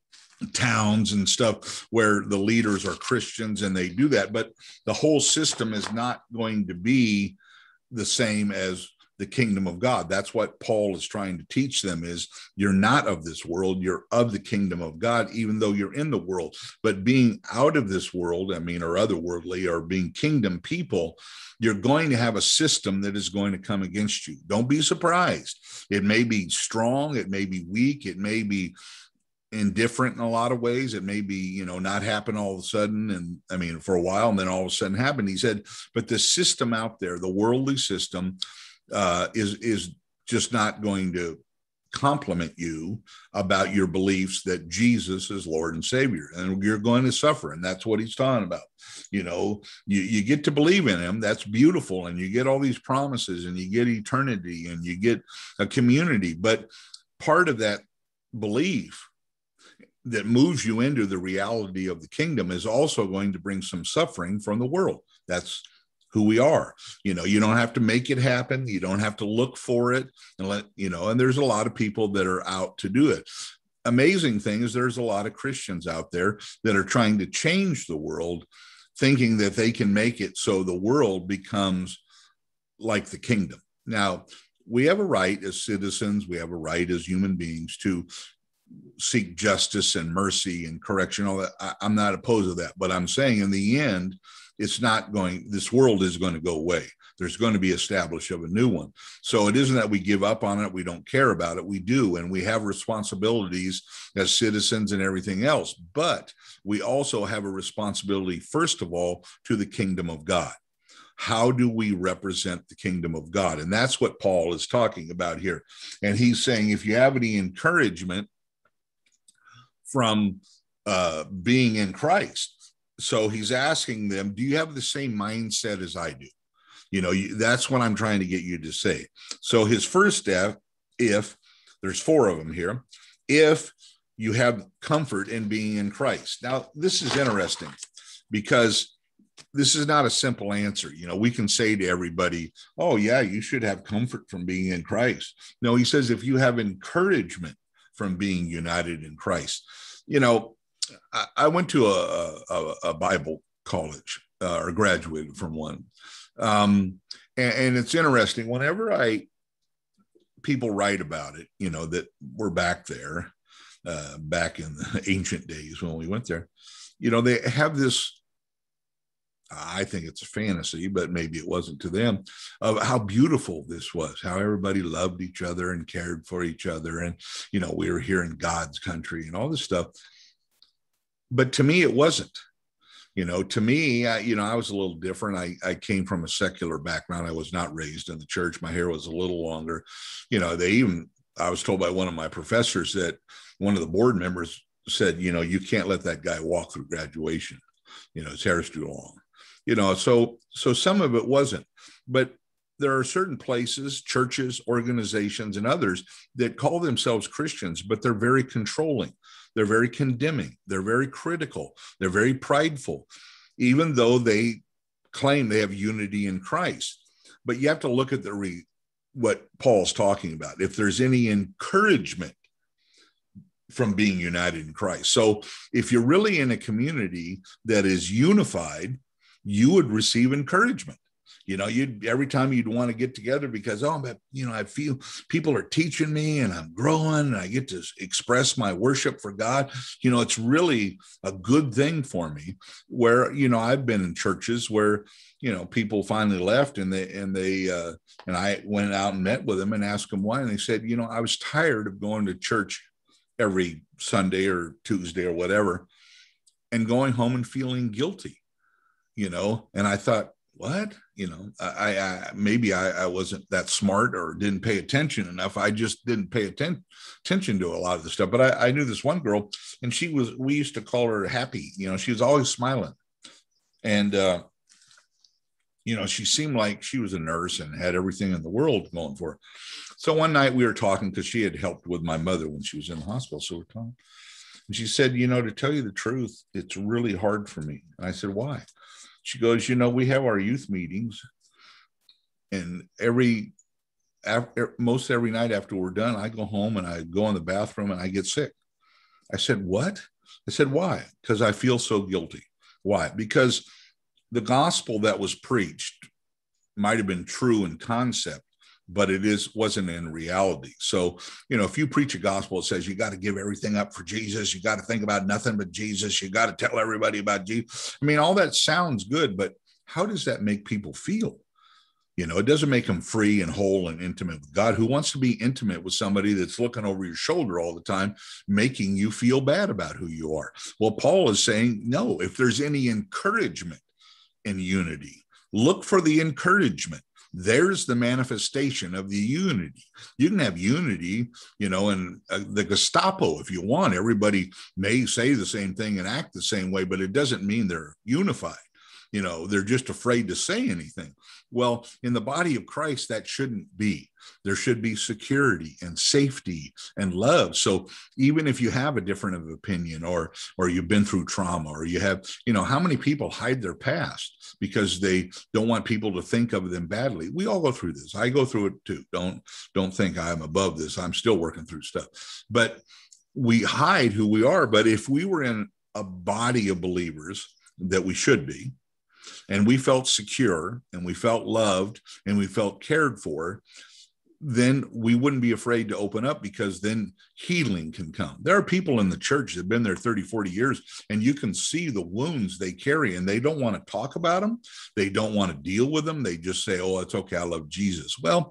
towns and stuff where the leaders are Christians and they do that, but the whole system is not going to be the same as the kingdom of God. That's what Paul is trying to teach them, is you're not of this world, you're of the kingdom of God, even though you're in the world. But being out of this world, I mean, or otherworldly, or being kingdom people, you're going to have a system that is going to come against you. Don't be surprised. It may be strong, it may be weak, it may be indifferent in a lot of ways. It may be, you know, not happen all of a sudden. And I mean, for a while, and then all of a sudden happen. He said, but the system out there, the worldly system, uh, is, is just not going to compliment you about your beliefs that Jesus is Lord and Savior, and you're going to suffer. And that's what he's talking about. You know, you, you get to believe in him. That's beautiful. And you get all these promises, and you get eternity, and you get a community. But part of that belief that moves you into the reality of the kingdom is also going to bring some suffering from the world. That's who we are. You know, you don't have to make it happen. You don't have to look for it and let, you know, and there's a lot of people that are out to do it. Amazing thing is there's a lot of Christians out there that are trying to change the world, thinking that they can make it so the world becomes like the kingdom. Now, we have a right as citizens, we have a right as human beings to seek justice and mercy and correction, all that. I, I'm not opposed to that, but I'm saying in the end, it's not going, this world is going to go away. There's going to be established of a new one. So it isn't that we give up on it, we don't care about it. We do, and we have responsibilities as citizens and everything else. But we also have a responsibility, first of all, to the kingdom of God. How do we represent the kingdom of God? And that's what Paul is talking about here. And he's saying, if you have any encouragement from uh, being in Christ. So he's asking them, do you have the same mindset as I do? You know, you, that's what I'm trying to get you to say. So his first step, if there's four of them here, if you have comfort in being in Christ. Now, this is interesting because this is not a simple answer. You know, we can say to everybody, oh yeah, you should have comfort from being in Christ. No, he says, if you have encouragement from being united in Christ. You know, I, I went to a, a, a Bible college uh, or graduated from one. Um, and, and it's interesting, whenever I, people write about it, you know, that we're back there, uh, back in the ancient days when we went there, you know, they have this, I think it's a fantasy, but maybe it wasn't to them, of how beautiful this was, how everybody loved each other and cared for each other. And, you know, we were here in God's country and all this stuff. But to me, it wasn't. You know, to me, I, you know, I was a little different. I, I came from a secular background. I was not raised in the church. My hair was a little longer. You know, they even, I was told by one of my professors that one of the board members said, you know, you can't let that guy walk through graduation. You know, his hair's too long. You know, so so some of it wasn't, but there are certain places, churches, organizations, and others that call themselves Christians, but they're very controlling. They're very condemning. They're very critical. They're very prideful, even though they claim they have unity in Christ. But you have to look at the re, what Paul's talking about, if there's any encouragement from being united in Christ. So if you're really in a community that is unified, you would receive encouragement. You know, you'd every time you'd want to get together because, oh, but, you know, I feel people are teaching me and I'm growing and I get to express my worship for God. You know, it's really a good thing for me where, you know, I've been in churches where, you know, people finally left and they, and they, uh, and I went out and met with them and asked them why. And they said, you know, I was tired of going to church every Sunday or Tuesday or whatever and going home and feeling guilty. you know, and I thought, what? You know, I, I maybe I, I wasn't that smart or didn't pay attention enough. I just didn't pay atten- attention to a lot of the stuff. But I, I knew this one girl, and she was, we used to call her happy. You know, she was always smiling. And, uh, you know, she seemed like she was a nurse and had everything in the world going for her. So one night we were talking because she had helped with my mother when she was in the hospital. So we're talking. And she said, you know, to tell you the truth, it's really hard for me. And I said, why? She goes, you know, we have our youth meetings, and every, after, most every night after we're done, I go home and I go in the bathroom and I get sick. I said, what? I said, why? Because I feel so guilty. Why? Because the gospel that was preached might have been true in concept, but it is wasn't in reality. So, you know, if you preach a gospel that says you got to give everything up for Jesus, you got to think about nothing but Jesus, you got to tell everybody about Jesus. I mean, all that sounds good, but how does that make people feel? You know, it doesn't make them free and whole and intimate with God. Who wants to be intimate with somebody that's looking over your shoulder all the time, making you feel bad about who you are? Well, Paul is saying, no, if there's any encouragement in unity, look for the encouragement. There's the manifestation of the unity. You can have unity, you know, and uh, the Gestapo, if you want. Everybody may say the same thing and act the same way, but it doesn't mean they're unified. You know, they're just afraid to say anything. Well, in the body of Christ, that shouldn't be. There should be security and safety and love. So even if you have a different of opinion, or or you've been through trauma, or you have, you know, how many people hide their past because they don't want people to think of them badly? We all go through this. I go through it too. Don't don't think I'm above this. I'm still working through stuff. But we hide who we are. But if we were in a body of believers that we should be, and we felt secure, and we felt loved, and we felt cared for, then we wouldn't be afraid to open up, because then healing can come. There are people in the church that have been there thirty, forty years, and you can see the wounds they carry, and they don't want to talk about them. They don't want to deal with them. They just say, oh, it's okay, I love Jesus. Well,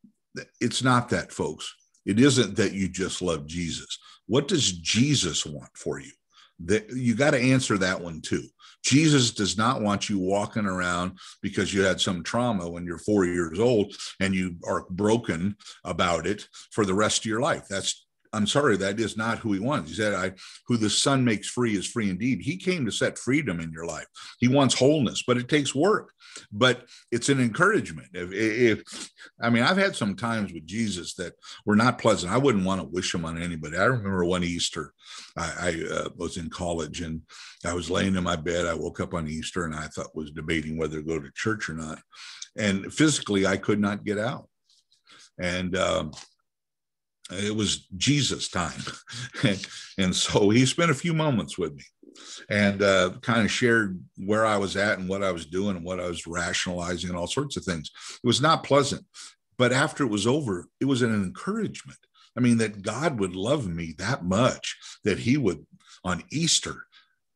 it's not that, folks. It isn't that you just love Jesus. What does Jesus want for you? That you got to answer that one too. Jesus does not want you walking around because you had some trauma when you're four years old and you are broken about it for the rest of your life. That's, I'm sorry, that is not who he wants. He said, I, who the Son makes free is free indeed. He came to set freedom in your life. He wants wholeness, but it takes work. But it's an encouragement. If, if I mean, I've had some times with Jesus that were not pleasant. I wouldn't want to wish them on anybody. I remember one Easter, I, I uh, was in college, and I was laying in my bed. I woke up on Easter, and I thought was debating whether to go to church or not. And physically, I could not get out. And um, it was Jesus time. and, and so he spent a few moments with me, and uh, kind of shared where I was at and what I was doing and what I was rationalizing and all sorts of things. It was not pleasant, but after it was over, it was an encouragement. I mean, that God would love me that much, that he would, on Easter,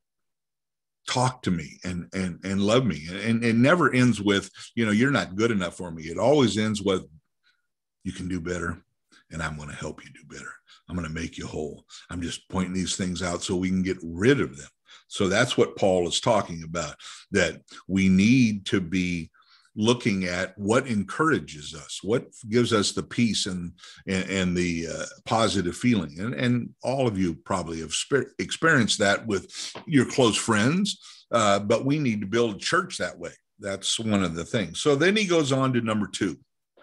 talk to me and and and love me. And it never ends with, you know, you're not good enough for me. It always ends with, you can do better, and I'm going to help you do better. I'm going to make you whole. I'm just pointing these things out so we can get rid of them. So that's what Paul is talking about, that we need to be looking at what encourages us, what gives us the peace and, and, and the uh, positive feeling. And, and all of you probably have spe- experienced that with your close friends, uh, but we need to build a church that way. That's one of the things. So then he goes on to number two.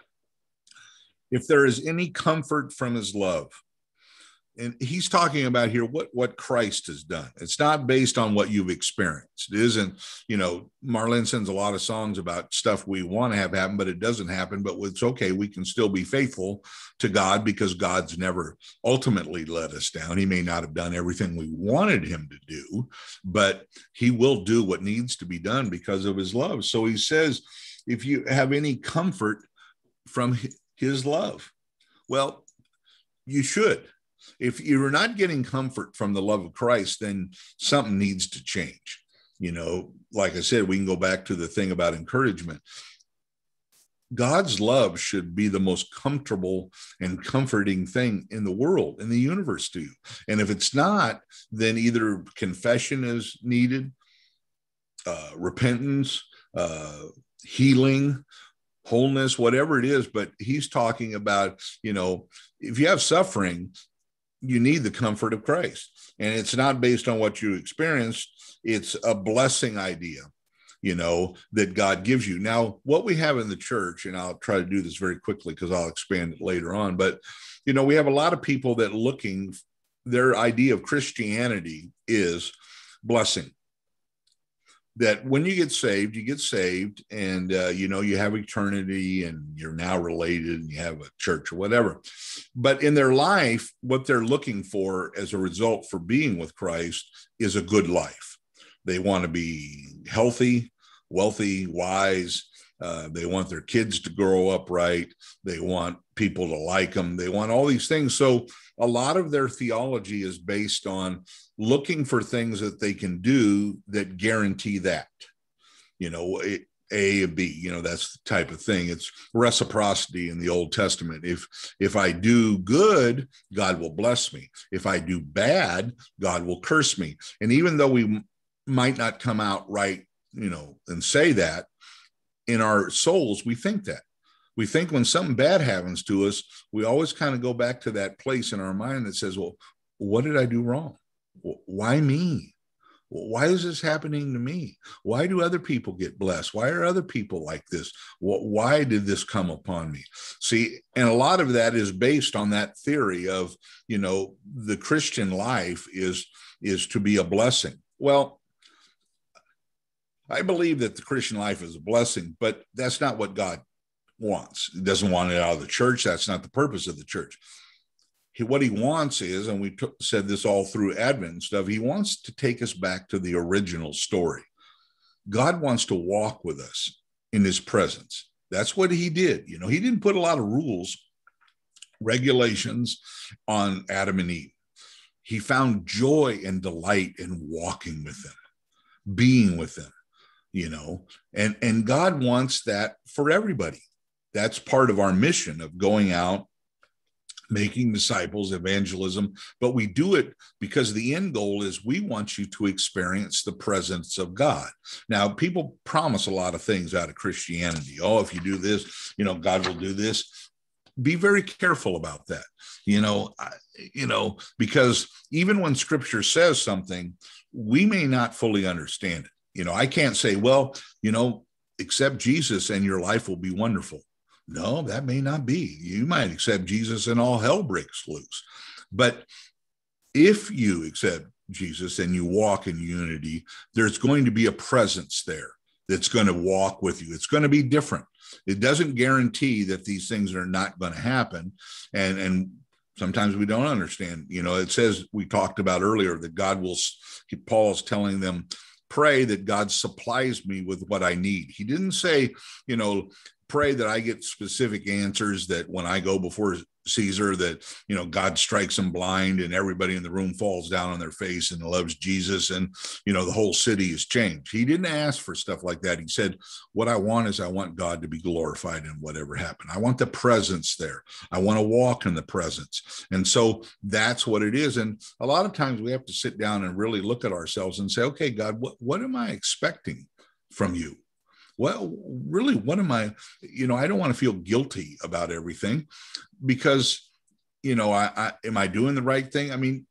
If there is any comfort from his love, and he's talking about here what, what Christ has done. It's not based on what you've experienced. It isn't, you know, Marlene sings a lot of songs about stuff we want to have happen, but it doesn't happen. But it's okay. We can still be faithful to God, because God's never ultimately let us down. He may not have done everything we wanted him to do, but he will do what needs to be done because of his love. So he says, if you have any comfort from his love, well, you should. If you're not getting comfort from the love of Christ, then something needs to change. You know, like I said, we can go back to the thing about encouragement. God's love should be the most comfortable and comforting thing in the world, in the universe to you. And if it's not, then either confession is needed, uh, repentance, uh, healing, wholeness, whatever it is. But he's talking about, you know, if you have suffering, you need the comfort of Christ. And it's not based on what you experienced. It's a blessing idea, you know, that God gives you. Now, what we have in the church, and I'll try to do this very quickly because I'll expand it later on, but, you know, we have a lot of people that looking, their idea of Christianity is blessing. That when you get saved, you get saved and, uh, you know, you have eternity and you're now related and you have a church or whatever. But in their life, what they're looking for as a result for being with Christ is a good life. They want to be healthy, wealthy, wise. Uh, they want their kids to grow up right. They want people to like them. They want all these things. So a lot of their theology is based on looking for things that they can do that guarantee that, you know, A and B, you know, that's the type of thing. It's reciprocity in the Old Testament. If, if I do good, God will bless me. If I do bad, God will curse me. And even though we might not come out right, you know, and say that, in our souls, we think that. We think when something bad happens to us, we always kind of go back to that place in our mind that says, well, what did I do wrong? Why me? Why is this happening to me? Why do other people get blessed? Why are other people like this? Why did this come upon me? See, and a lot of that is based on that theory of, you know, the Christian life is, is to be a blessing. Well, I believe that the Christian life is a blessing, but that's not what God wants. He doesn't want it out of the church. That's not the purpose of the church. He, what he wants is, and we t- said this all through Advent and stuff, he wants to take us back to the original story. God wants to walk with us in his presence. That's what he did. You know, he didn't put a lot of rules, regulations on Adam and Eve. He found joy and delight in walking with them, being with them, you know, and, and God wants that for everybody. That's part of our mission of going out, making disciples, evangelism, but we do it because the end goal is we want you to experience the presence of God. Now, people promise a lot of things out of Christianity. Oh, if you do this, you know, God will do this. Be very careful about that, you know, I, you know, because even when scripture says something, we may not fully understand it. You know, I can't say, well, you know, accept Jesus and your life will be wonderful. No, that may not be. You might accept Jesus and all hell breaks loose. But if you accept Jesus and you walk in unity, there's going to be a presence there that's going to walk with you. It's going to be different. It doesn't guarantee that these things are not going to happen. And, and sometimes we don't understand. You know, it says, we talked about earlier that God will, Paul's telling them, pray that God supplies me with what I need. He didn't say, you know, pray that I get specific answers, that when I go before Caesar, that, you know, God strikes them blind and everybody in the room falls down on their face and loves Jesus and, you know, the whole city is changed. He didn't ask for stuff like that. He said, what I want is I want God to be glorified in whatever happened. I want the presence there. I want to walk in the presence. And so that's what it is. And a lot of times we have to sit down and really look at ourselves and say, okay, God, what, what am I expecting from you? Well, really, what am I, you know, I don't want to feel guilty about everything because, you know, I, I am I doing the right thing? I mean,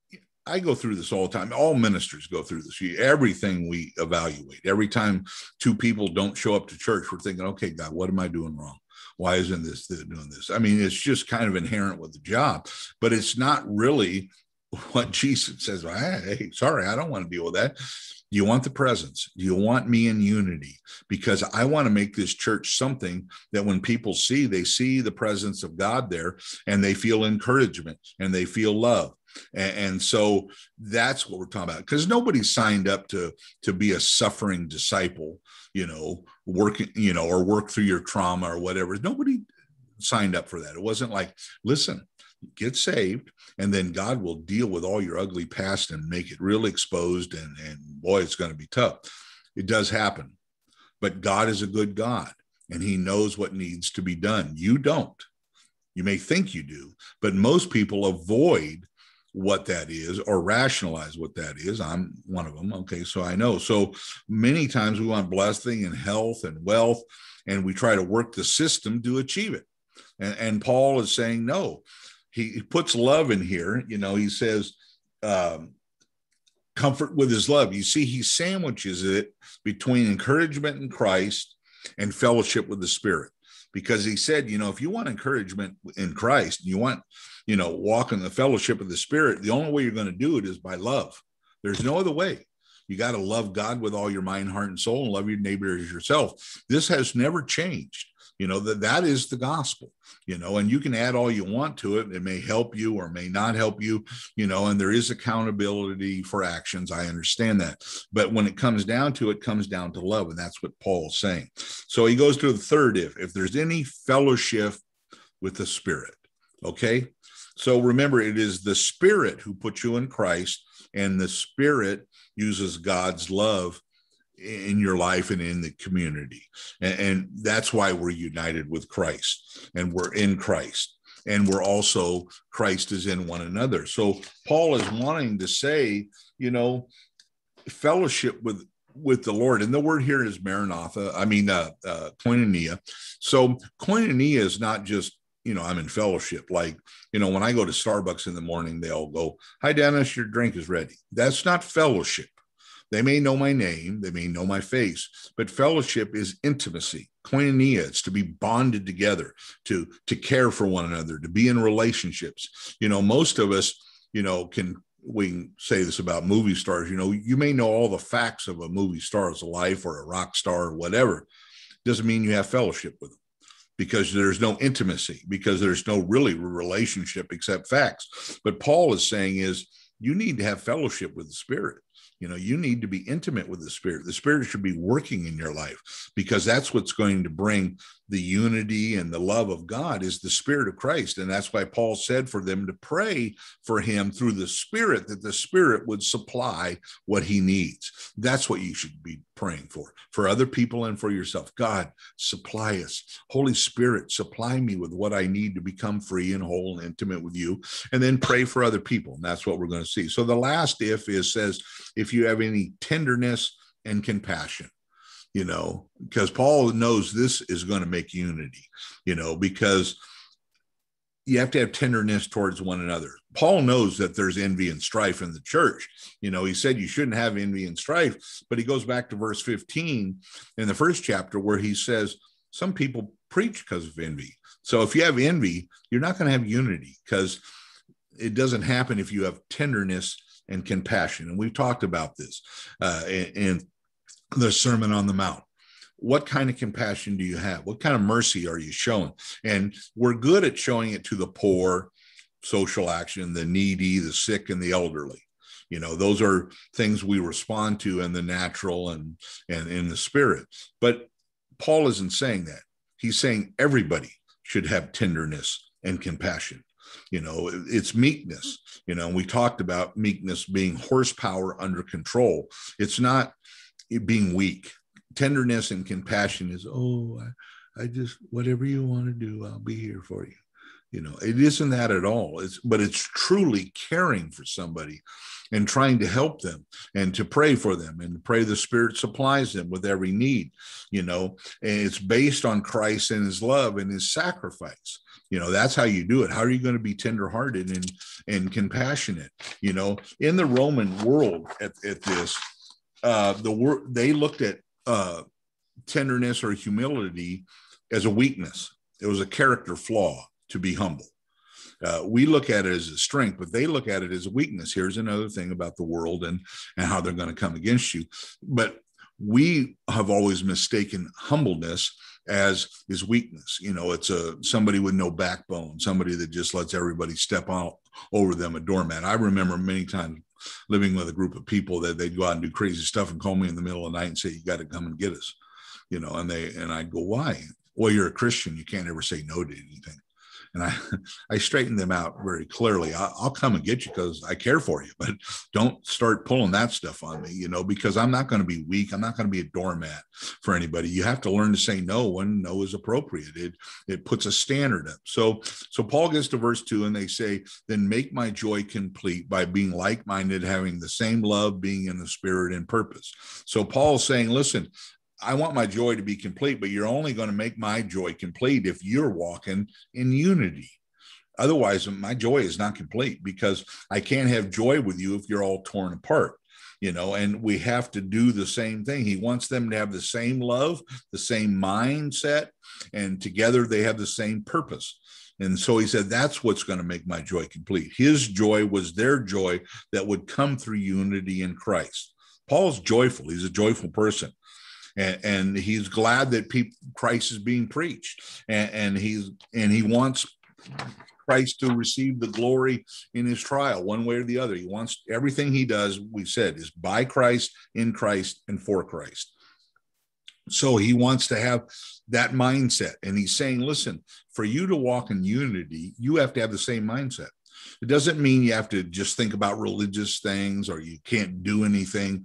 I go through this all the time. All ministers go through this. Everything we evaluate. Every time two people don't show up to church, we're thinking, okay, God, what am I doing wrong? Why isn't this doing this? I mean, it's just kind of inherent with the job, but it's not really what Jesus says. Hey, sorry, I don't want to deal with that. Do you want the presence? Do you want me in unity? Because I want to make this church something that when people see, they see the presence of God there and they feel encouragement and they feel love. And, and so that's what we're talking about. Because nobody signed up to, to be a suffering disciple, you know, working, you know, or work through your trauma or whatever. Nobody signed up for that. It wasn't like, listen, get saved, and then God will deal with all your ugly past and make it real exposed. And, and boy, it's going to be tough. It does happen. But God is a good God, and he knows what needs to be done. You don't. You may think you do, but most people avoid what that is or rationalize what that is. I'm one of them. Okay, so I know. So many times we want blessing and health and wealth, and we try to work the system to achieve it. And, and Paul is saying, no, he, he puts love in here. You know, he says, um, comfort with his love. You see, he sandwiches it between encouragement in Christ and fellowship with the Spirit. Because he said, you know, if you want encouragement in Christ, and you want, you know, walk in the fellowship of the Spirit, the only way you're going to do it is by love. There's no other way. You got to love God with all your mind, heart, and soul, and love your neighbor as yourself. This has never changed. You know, that that is the gospel, you know, and you can add all you want to it. It may help you or may not help you, you know, and there is accountability for actions. I understand that. But when it comes down to it, it comes down to love. And that's what Paul's saying. So he goes to the third if, if there's any fellowship with the Spirit. Okay. So remember, it is the Spirit who puts you in Christ, and the Spirit uses God's love in your life and in the community. And, and that's why we're united with Christ, and we're in Christ, and we're also, Christ is in one another. So Paul is wanting to say, you know, fellowship with, with the Lord. And the word here is Maranatha. I mean, uh, uh, koinonia. So koinonia is not just, you know, I'm in fellowship. Like, you know, when I go to Starbucks in the morning, they all go, "Hi, Dennis, your drink is ready." That's not fellowship. They may know my name, they may know my face, but fellowship is intimacy. Koinonia, it's to be bonded together, to, to care for one another, to be in relationships. You know, most of us, you know, can, we can say this about movie stars, you know, you may know all the facts of a movie star's life or a rock star or whatever. Doesn't mean you have fellowship with them, because there's no intimacy, because there's no really relationship except facts. But Paul is saying is, you need to have fellowship with the Spirit. You know, you need to be intimate with the Spirit. The Spirit should be working in your life, because that's what's going to bring the unity and the love of God, is the Spirit of Christ. And that's why Paul said for them to pray for him through the Spirit, that the Spirit would supply what he needs. That's what you should be praying for, for other people and for yourself. God, supply us. Holy Spirit, supply me with what I need to become free and whole and intimate with you. And then pray for other people. And that's what we're going to see. So the last if is says, if you have any tenderness and compassion, you know, because Paul knows this is going to make unity, you know, because you have to have tenderness towards one another. Paul knows that there's envy and strife in the church. You know, he said you shouldn't have envy and strife, but he goes back to verse fifteen in the first chapter where he says, some people preach because of envy. So if you have envy, you're not going to have unity, because it doesn't happen if you have tenderness and compassion. And we've talked about this uh, in, in the Sermon on the Mount. What kind of compassion do you have? What kind of mercy are you showing? And we're good at showing it to the poor, social action, the needy, the sick, and the elderly. You know, those are things we respond to in the natural and, and in the spirit. But Paul isn't saying that. He's saying everybody should have tenderness and compassion. You know, it's meekness. You know, we talked about meekness being horsepower under control. It's not being weak. Tenderness and compassion is, oh, I, I just, whatever you want to do, I'll be here for you. You know, it isn't that at all. It's, but it's truly caring for somebody and trying to help them and to pray for them and to pray the Spirit supplies them with every need, you know, and it's based on Christ and his love and his sacrifice. You know, that's how you do it. How are you going to be tenderhearted and, and compassionate? You know, in the Roman world at, at this, uh, the word they looked at uh, tenderness or humility as a weakness. It was a character flaw to be humble. Uh, we look at it as a strength, but they look at it as a weakness. Here's another thing about the world and, and how they're going to come against you. But we have always mistaken humbleness as is weakness. You know, it's a somebody with no backbone, somebody that just lets everybody step out over them, a doormat. I remember many times living with a group of people that they'd go out and do crazy stuff and call me in the middle of the night and say, you got to come and get us, you know, and they, and I'd go, why? Well, you're a Christian. You can't ever say no to anything. And I, I straightened them out very clearly. I'll, I'll come and get you because I care for you, but don't start pulling that stuff on me, you know, because I'm not going to be weak. I'm not going to be a doormat for anybody. You have to learn to say no when no is appropriate. It, it puts a standard up. So, so Paul gets to verse two and they say, then make my joy complete by being like-minded, having the same love, being in the spirit and purpose. So Paul's saying, listen, I want my joy to be complete, but you're only going to make my joy complete if you're walking in unity. Otherwise, my joy is not complete, because I can't have joy with you if you're all torn apart, you know, and we have to do the same thing. He wants them to have the same love, the same mindset, and together they have the same purpose. And so he said, that's what's going to make my joy complete. His joy was their joy that would come through unity in Christ. Paul's joyful. He's a joyful person. And, and he's glad that people, Christ is being preached, and, and he's and he wants Christ to receive the glory in his trial, one way or the other. He wants everything he does, we said, is by Christ, in Christ, and for Christ. So he wants to have that mindset, and he's saying, listen, for you to walk in unity, you have to have the same mindset. It doesn't mean you have to just think about religious things or you can't do anything,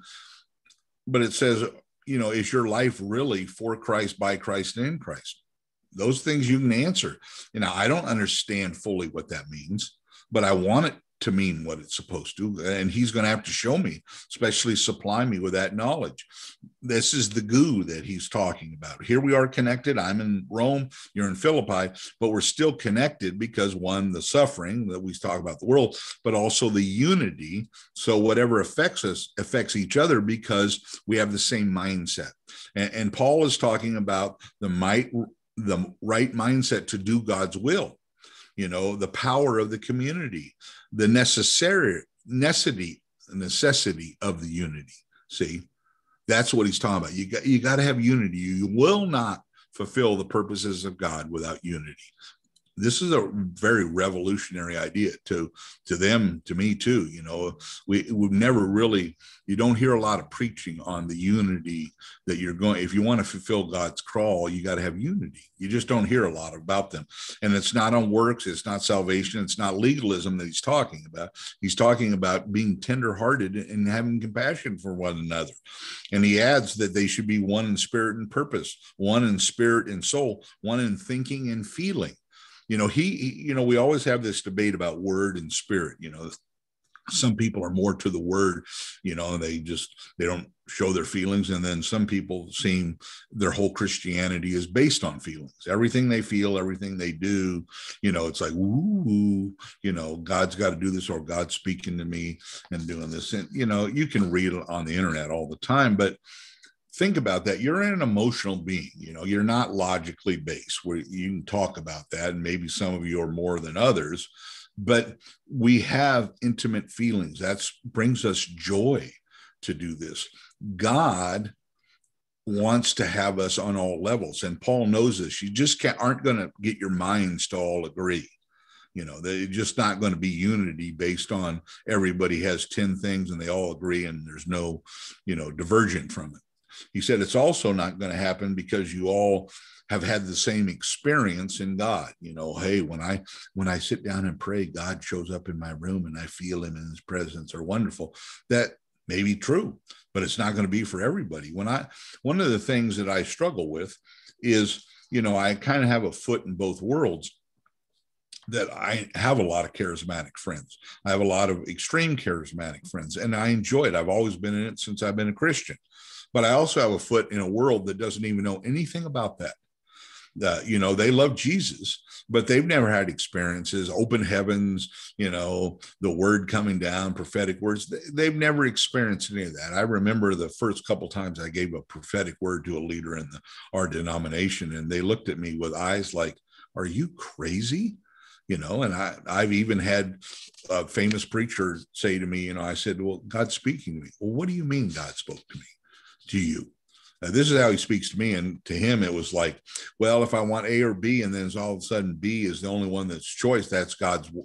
but it says, you know, is your life really for Christ, by Christ, and in Christ? Those things you can answer. You know, I don't understand fully what that means, but I want it to mean what it's supposed to. And he's going to have to show me, especially supply me with that knowledge. This is the goo that he's talking about. Here we are connected. I'm in Rome, you're in Philippi, but we're still connected because, one, the suffering that we talk about the world, but also the unity. So whatever affects us affects each other because we have the same mindset. And, and Paul is talking about the might, the right mindset to do God's will. You know, the power of the community, the necessary necessity, necessity of the unity. See, that's what he's talking about. You got, you got to have unity. You will not fulfill the purposes of God without unity. This is a very revolutionary idea to, to them, to me too. You know, we, we've never really, you don't hear a lot of preaching on the unity that you're going, if you want to fulfill God's call, you got to have unity. You just don't hear a lot about them. And it's not on works. It's not salvation. It's not legalism that he's talking about. He's talking about being tenderhearted and having compassion for one another. And he adds that they should be one in spirit and purpose, one in spirit and soul, one in thinking and feeling. You know, he, he, you know, we always have this debate about word and spirit. You know, some people are more to the word, you know, they just, they don't show their feelings. And then some people seem their whole Christianity is based on feelings. Everything they feel, everything they do, you know, it's like, ooh, you know, God's got to do this, or God's speaking to me and doing this. And, you know, you can read it on the internet all the time, but think about that. You're an emotional being, you know, you're not logically based, where you can talk about that. And maybe some of you are more than others, but we have intimate feelings. That brings us joy to do this. God wants to have us on all levels. And Paul knows this. You just can't, aren't going to get your minds to all agree. You know, they're just not going to be unity based on everybody has ten things and they all agree and there's no, you know, divergent from it. He said it's also not going to happen because you all have had the same experience in God. You know, hey, when I when I sit down and pray, God shows up in my room and I feel him in his presence, or wonderful. That may be true, but it's not going to be for everybody. When I one of the things that I struggle with is, you know, I kind of have a foot in both worlds. That I have a lot of charismatic friends. I have a lot of extreme charismatic friends, and I enjoy it. I've always been in it since I've been a Christian. But I also have a foot in a world that doesn't even know anything about that. Uh, you know, they love Jesus, but they've never had experiences, open heavens, you know, the word coming down, prophetic words. They've never experienced any of that. I remember the first couple times I gave a prophetic word to a leader in the, our denomination, and they looked at me with eyes like, are you crazy? You know, and I, I've even had a famous preacher say to me, you know, I said, well, God's speaking to me. Well, what do you mean God spoke to me? To you? Now, this is how he speaks to me. And to him, it was like, well, if I want A or B, and then all of a sudden B is the only one that's choice, that's God's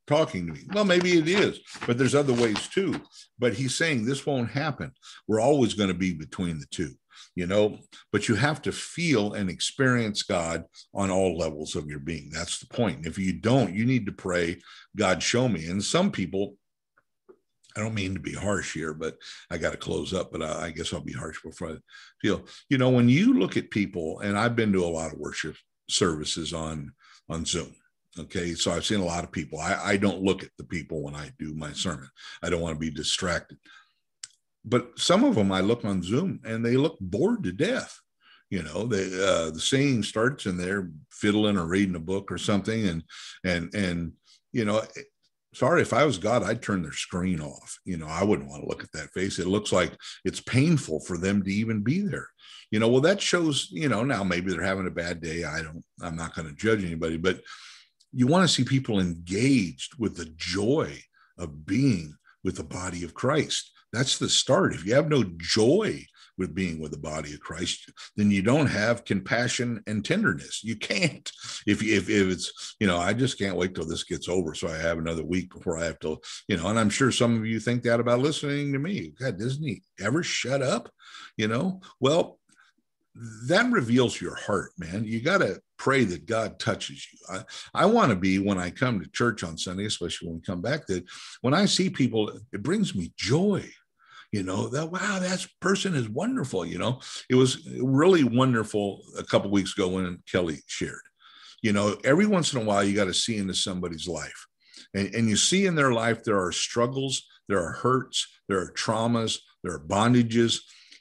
talking to me. Well, maybe it is, but there's other ways too. But he's saying this won't happen. We're always going to be between the two, you know, but you have to feel and experience God on all levels of your being. That's the point. And if you don't, you need to pray, God, show me. And some people, I don't mean to be harsh here, but I got to close up, but I, I guess I'll be harsh before I feel, you know, when you look at people, and I've been to a lot of worship services on, on Zoom. Okay. So I've seen a lot of people. I, I don't look at the people when I do my sermon. I don't want to be distracted, but some of them I look on Zoom and they look bored to death. You know, they, uh, the singing starts and they're fiddling or reading a book or something. And, and, and, you know, sorry, if I was God, I'd turn their screen off. You know, I wouldn't want to look at that face. It looks like it's painful for them to even be there. You know, well, that shows, you know, now maybe they're having a bad day. I don't, I'm not going to judge anybody, but you want to see people engaged with the joy of being with the body of Christ. That's the start. If you have no joy with being with the body of Christ, then you don't have compassion and tenderness. You can't. If, if, if it's, you know, I just can't wait till this gets over so I have another week before I have to, you know, and I'm sure some of you think that about listening to me. God, doesn't he ever shut up? You know, well, that reveals your heart, man. You got to pray that God touches you. I, I want to be, when I come to church on Sunday, especially when we come back, that when I see people, it brings me joy. You know, that, wow, that person is wonderful. You know, it was really wonderful a couple of weeks ago when Kelly shared. You know, every once in a while, you got to see into somebody's life. And, and you see in their life, there are struggles, there are hurts, there are traumas, there are bondages.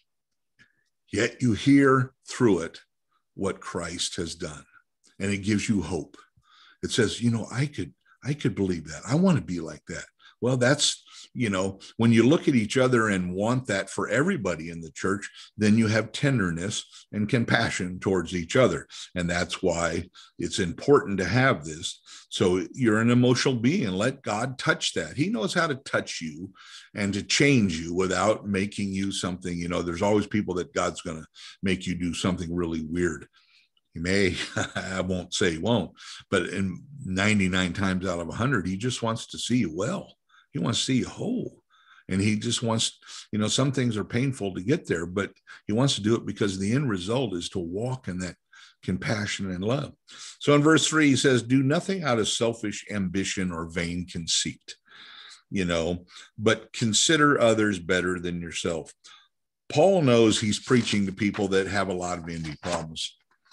Yet you hear through it what Christ has done. And it gives you hope. It says, you know, I could, I could believe that. I want to be like that. Well, that's, you know, when you look at each other and want that for everybody in the church, then you have tenderness and compassion towards each other. And that's why it's important to have this. So you're an emotional being, and let God touch that. He knows how to touch you and to change you without making you something, you know, there's always people that God's going to make you do something really weird. He may, I won't say he won't, but in ninety-nine times out of one hundred, he just wants to see you well. He wants to see you whole. And he just wants, you know, some things are painful to get there, but he wants to do it because the end result is to walk in that compassion and love. So in verse three, he says, do nothing out of selfish ambition or vain conceit, you know, but consider others better than yourself. Paul knows he's preaching to people that have a lot of envy problems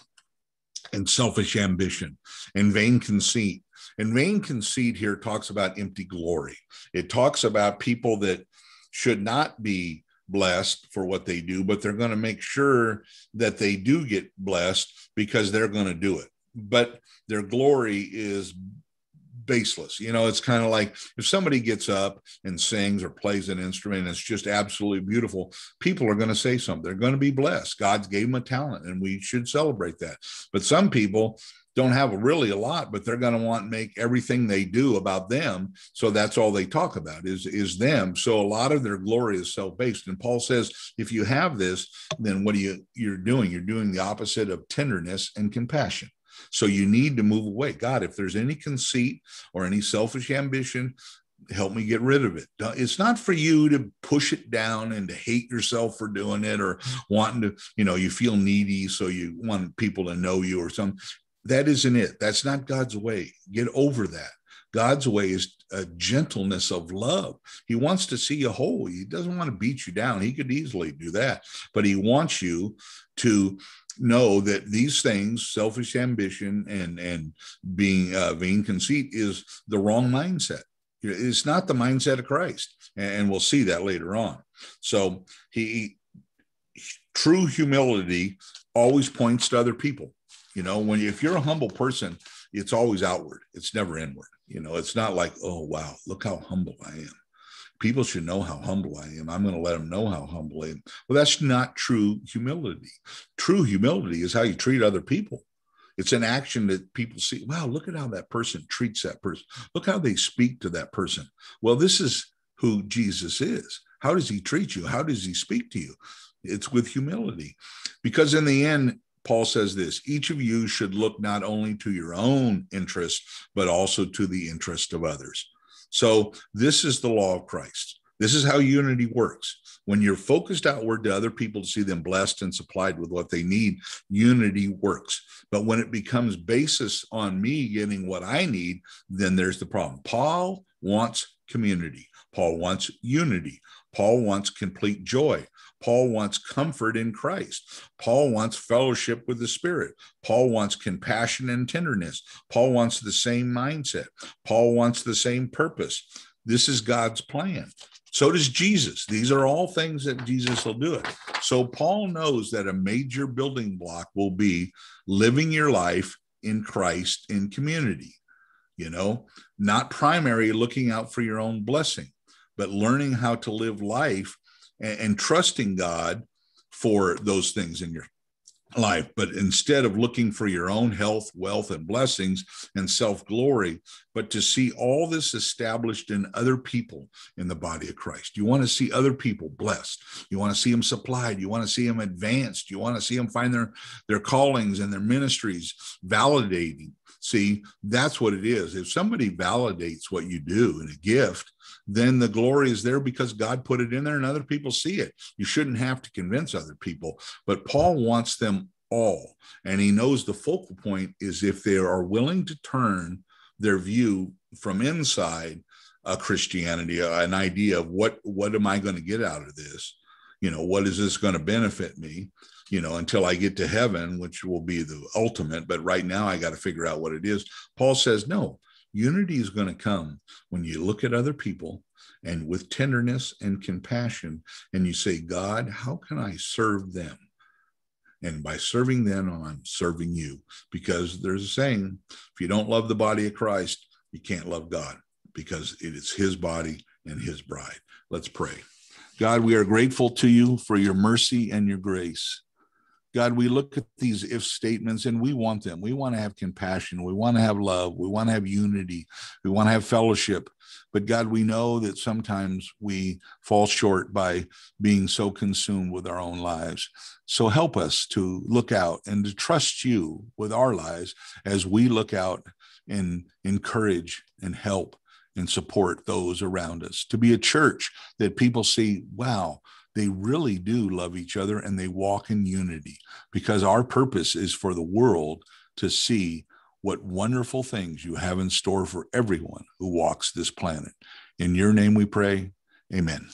and selfish ambition and vain conceit. And vain conceit here talks about empty glory. It talks about people that should not be blessed for what they do, but they're going to make sure that they do get blessed because they're going to do it. But their glory is baseless. You know, it's kind of like if somebody gets up and sings or plays an instrument and it's just absolutely beautiful, people are going to say something. They're going to be blessed. God gave them a talent and we should celebrate that. But some people don't have really a lot, but they're going to want to make everything they do about them. So that's all they talk about is, is them. So a lot of their glory is self-based. And Paul says, if you have this, then what are you, you're doing? You're doing the opposite of tenderness and compassion. So you need to move away. God, if there's any conceit or any selfish ambition, help me get rid of it. It's not for you to push it down and to hate yourself for doing it or wanting to, you know, you feel needy, so you want people to know you or something. That isn't it. That's not God's way. Get over that. God's way is a gentleness of love. He wants to see you whole. He doesn't want to beat you down. He could easily do that, but he wants you to know that these things, selfish ambition and, and being uh, vain conceit, is the wrong mindset. It's not the mindset of Christ. And we'll see that later on. So he, true humility always points to other people. You know, when you, if you're a humble person, it's always outward. It's never inward. You know, it's not like, oh, wow, look how humble I am. People should know how humble I am. I'm going to let them know how humble I am. Well, that's not true humility. True humility is how you treat other people. It's an action that people see. Wow, look at how that person treats that person. Look how they speak to that person. Well, this is who Jesus is. How does he treat you? How does he speak to you? It's with humility. Because in the end, Paul says this: each of you should look not only to your own interest, but also to the interest of others. So this is the law of Christ. This is how unity works. When you're focused outward to other people to see them blessed and supplied with what they need, unity works. But when it becomes basis on me getting what I need, then there's the problem. Paul wants community. Paul wants unity. Paul wants complete joy. Paul wants comfort in Christ. Paul wants fellowship with the Spirit. Paul wants compassion and tenderness. Paul wants the same mindset. Paul wants the same purpose. This is God's plan. So does Jesus. These are all things that Jesus will do it. So Paul knows that a major building block will be living your life in Christ in community. You know, not primary looking out for your own blessing, but learning how to live life and, and trusting God for those things in your life. But instead of looking for your own health, wealth, and blessings and self-glory, but to see all this established in other people in the body of Christ. You want to see other people blessed. You want to see them supplied. You want to see them advanced. You want to see them find their, their callings and their ministries validating. See, that's what it is. If somebody validates what you do in a gift, then the glory is there because God put it in there and other people see it. You shouldn't have to convince other people, but Paul wants them all. And he knows the focal point is if they are willing to turn their view from inside uh, Christianity, uh, an idea of what, what am I going to get out of this? You know, what is this going to benefit me? You know, until I get to heaven, which will be the ultimate. But right now I got to figure out what it is. Paul says, no, unity is going to come when you look at other people and with tenderness and compassion, and you say, God, how can I serve them? And by serving them, I'm serving you. Because there's a saying, if you don't love the body of Christ, you can't love God, because it is his body and his bride. Let's pray. God, we are grateful to you for your mercy and your grace. God, we look at these if statements and we want them. We want to have compassion. We want to have love. We want to have unity. We want to have fellowship. But God, we know that sometimes we fall short by being so consumed with our own lives. So help us to look out and to trust you with our lives as we look out and encourage and help and support those around us. To be a church that people see, wow, they really do love each other and they walk in unity, because our purpose is for the world to see what wonderful things you have in store for everyone who walks this planet. In your name we pray, amen.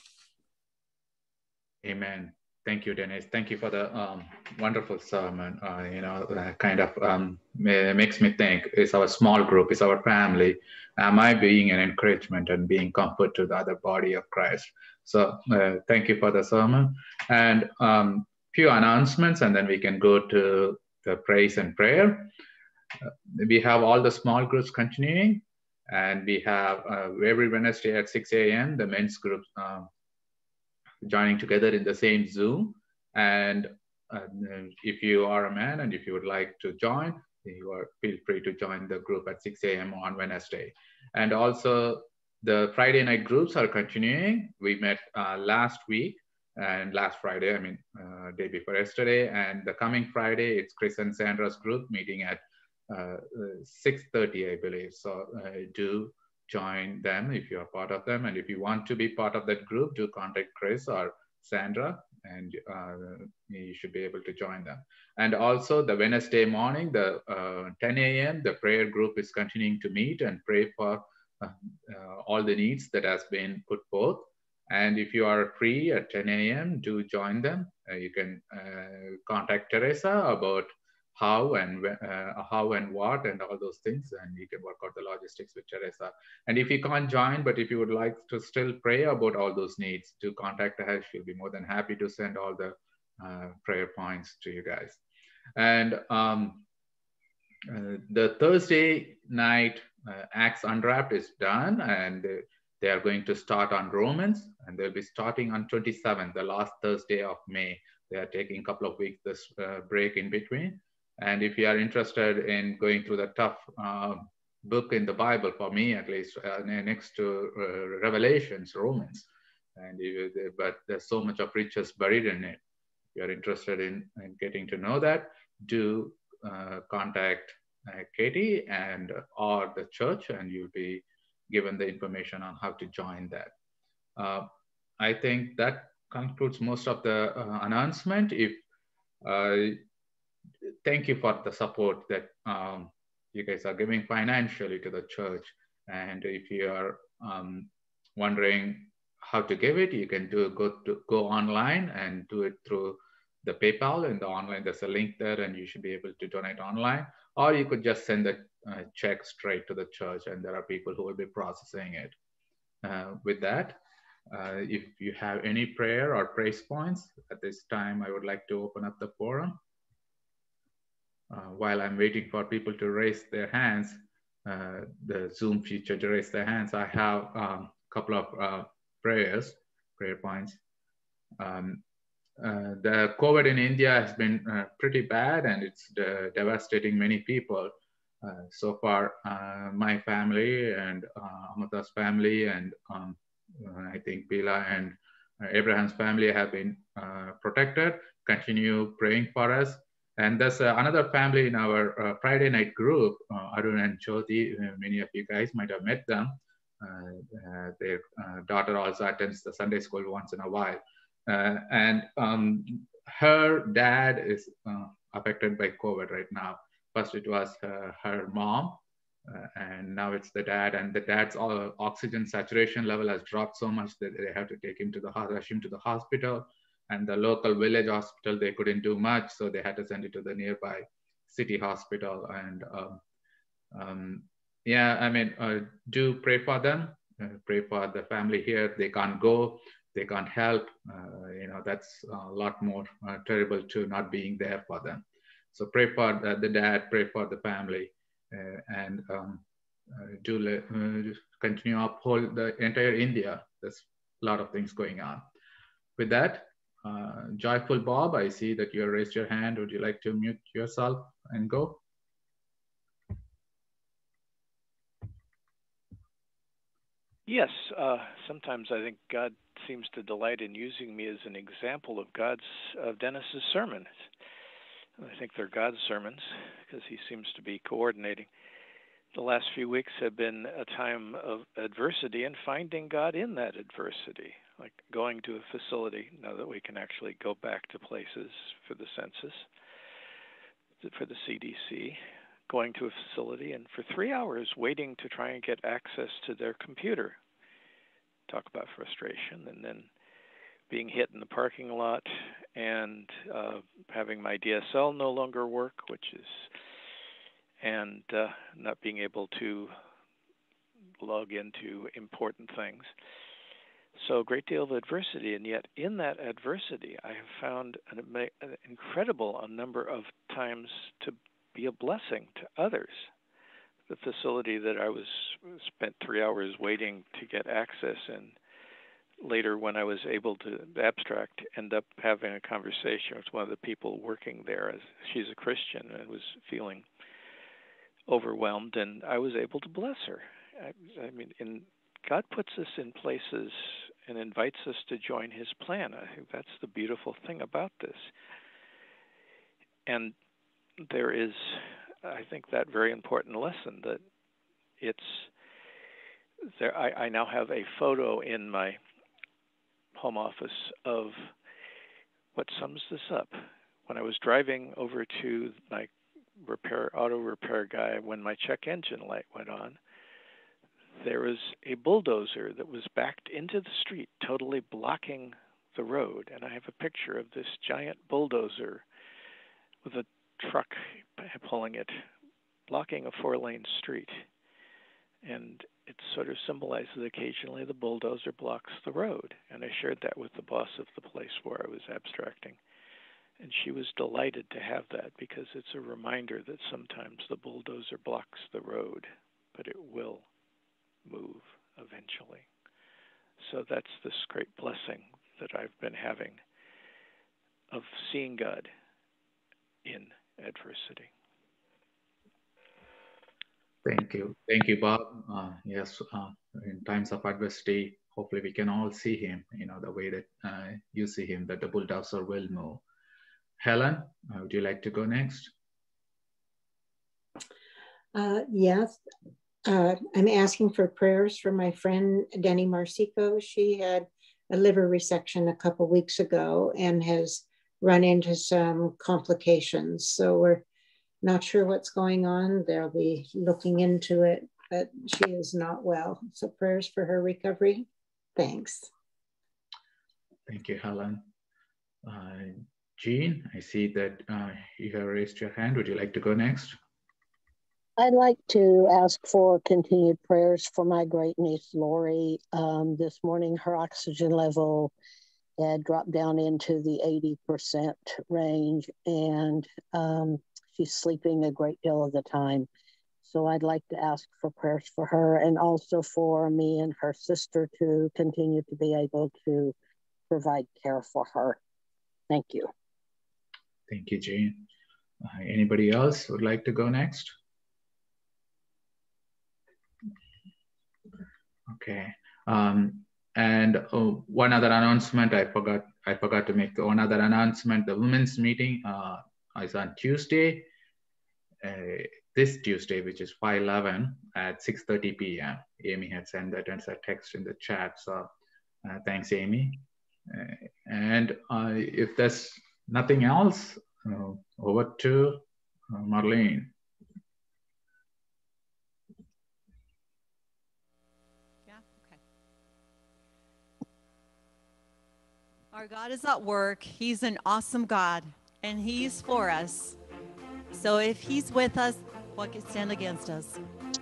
Amen. Thank you, Dennis. Thank you for the um, wonderful sermon. Uh, you know, uh, kind of um, makes me think, it's our small group, it's our family. Am I being an encouragement and being comfort to the other body of Christ? So uh, thank you for the sermon. And um, few announcements, and then we can go to the praise and prayer. Uh, we have all the small groups continuing, and we have uh, every Wednesday at six a m the men's group uh, joining together in the same Zoom. And uh, if you are a man and if you would like to join, you are feel free to join the group at six a m on Wednesday. And also the Friday night groups are continuing. We met uh, last week and last Friday, I mean, uh, day before yesterday. And the coming Friday, it's Chris and Sandra's group meeting at uh, six thirty, I believe. So uh, do join them if you are part of them. And if you want to be part of that group, do contact Chris or Sandra, and uh, you should be able to join them. And also the Wednesday morning, the uh, ten a m, the prayer group is continuing to meet and pray for uh, uh, all the needs that has been put forth. And if you are free at ten a m, do join them. Uh, you can uh, contact Teresa about how and uh, how and what and all those things, and you can work out the logistics with Teresa. And if you can't join, but if you would like to still pray about all those needs, to contact her. She'll be more than happy to send all the uh, prayer points to you guys. And um, uh, the Thursday night uh, Acts Unwrapped is done, and uh, they are going to start on Romans, and they'll be starting on twenty-seventh, the last Thursday of May. They are taking a couple of weeks this uh, break in between. And if you are interested in going through the tough uh, book in the Bible, for me at least, uh, next to uh, Revelations, Romans, and you, but there's so much of riches buried in it. If you're interested in, in getting to know that, do uh, contact uh, Katie and or the church, and you'll be given the information on how to join that. Uh, I think that concludes most of the uh, announcement. If uh, thank you for the support that um, you guys are giving financially to the church, and if you are um, wondering how to give it, you can do go to go online and do it through the PayPal. In the online, there's a link there, and you should be able to donate online, or you could just send the uh, check straight to the church, and there are people who will be processing it. Uh, with that, uh, if you have any prayer or praise points at this time, I would like to open up the forum. Uh, while I'm waiting for people to raise their hands, uh, the Zoom feature to raise their hands, I have a um, couple of uh, prayers, prayer points. Um, uh, the COVID in India has been uh, pretty bad, and it's uh, devastating many people. Uh, so far, uh, my family and uh, Amata's family and um, I think Bila and uh, Abraham's family have been uh, protected. Continue praying for us. And there's uh, another family in our uh, Friday night group, uh, Arun and Jyoti. Uh, many of you guys might have met them. Uh, uh, their uh, daughter also attends the Sunday school once in a while. Uh, and um, her dad is uh, affected by COVID right now. First it was uh, her mom, uh, and now it's the dad. And the dad's uh, oxygen saturation level has dropped so much that they have to take him to the rush him to the hospital. And the local village hospital, they couldn't do much, so they had to send it to the nearby city hospital. And um, um, yeah, I mean, uh, do pray for them. Uh, pray for the family here. They can't go, they can't help. Uh, you know, that's a lot more uh, terrible to not being there for them. So pray for the, the dad, pray for the family, uh, and um, uh, do uh, continue to uphold the entire India. There's a lot of things going on. With that, uh, Joyful Bob, I see that you raised your hand. Would you like to mute yourself and go? Yes, uh, sometimes I think God seems to delight in using me as an example of God's, of Dennis's sermons. I think they're God's sermons because he seems to be coordinating. The last few weeks have been a time of adversity and finding God in that adversity, like going to a facility, now that we can actually go back to places for the census, for the C D C, going to a facility and for three hours waiting to try and get access to their computer. Talk about frustration. And then being hit in the parking lot and uh, having my D S L no longer work, which is, and uh, not being able to log into important things. So a great deal of adversity, and yet in that adversity, I have found an, an incredible a number of times to be a blessing to others. The facility that I was spent three hours waiting to get access, and later when I was able to abstract, end up having a conversation with one of the people working there. As she's a Christian and was feeling overwhelmed, and I was able to bless her. I, I mean, in, God puts us in places and invites us to join his plan. I think that's the beautiful thing about this. And there is, I think, that very important lesson that it's there. I, I now have a photo in my home office of what sums this up. When I was driving over to my repair auto repair guy, when my check engine light went on, there was a bulldozer that was backed into the street, totally blocking the road. And I have a picture of this giant bulldozer with a truck pulling it, blocking a four-lane street. And it sort of symbolizes occasionally the bulldozer blocks the road. And I shared that with the boss of the place where I was abstracting. And she was delighted to have that because it's a reminder that sometimes the bulldozer blocks the road, but it will move eventually. So that's this great blessing that I've been having of seeing God in adversity. Thank you. Thank you, Bob. Uh, yes, uh, in times of adversity, hopefully we can all see him, you know, the way that uh, you see him, that the bulldozer will move. Helen, uh, would you like to go next? Uh, yes, uh, I'm asking for prayers for my friend Denny Marsico. She had a liver resection a couple weeks ago and has run into some complications. So we're not sure what's going on. They'll be looking into it, but she is not well. So prayers for her recovery. Thanks. Thank you, Helen. Uh, Jean, I see that uh, you have raised your hand. Would you like to go next? I'd like to ask for continued prayers for my great niece, Lori. Um, this morning, her oxygen level had dropped down into the eighty percent range, and um, she's sleeping a great deal of the time. So I'd like to ask for prayers for her, and also for me and her sister to continue to be able to provide care for her. Thank you. Thank you, Jean. Uh, anybody else would like to go next? Okay. Um, and oh, one other announcement I forgot. I forgot to make one other announcement. The women's meeting uh, is on Tuesday, uh, this Tuesday, which is five eleven at six thirty p m Amy had sent that as a text in the chat. So uh, thanks, Amy. Uh, and uh, if there's nothing else, uh, over to uh, Marlene. Our God is at work. He's an awesome God, and He's for us. So if He's with us, what can stand against us?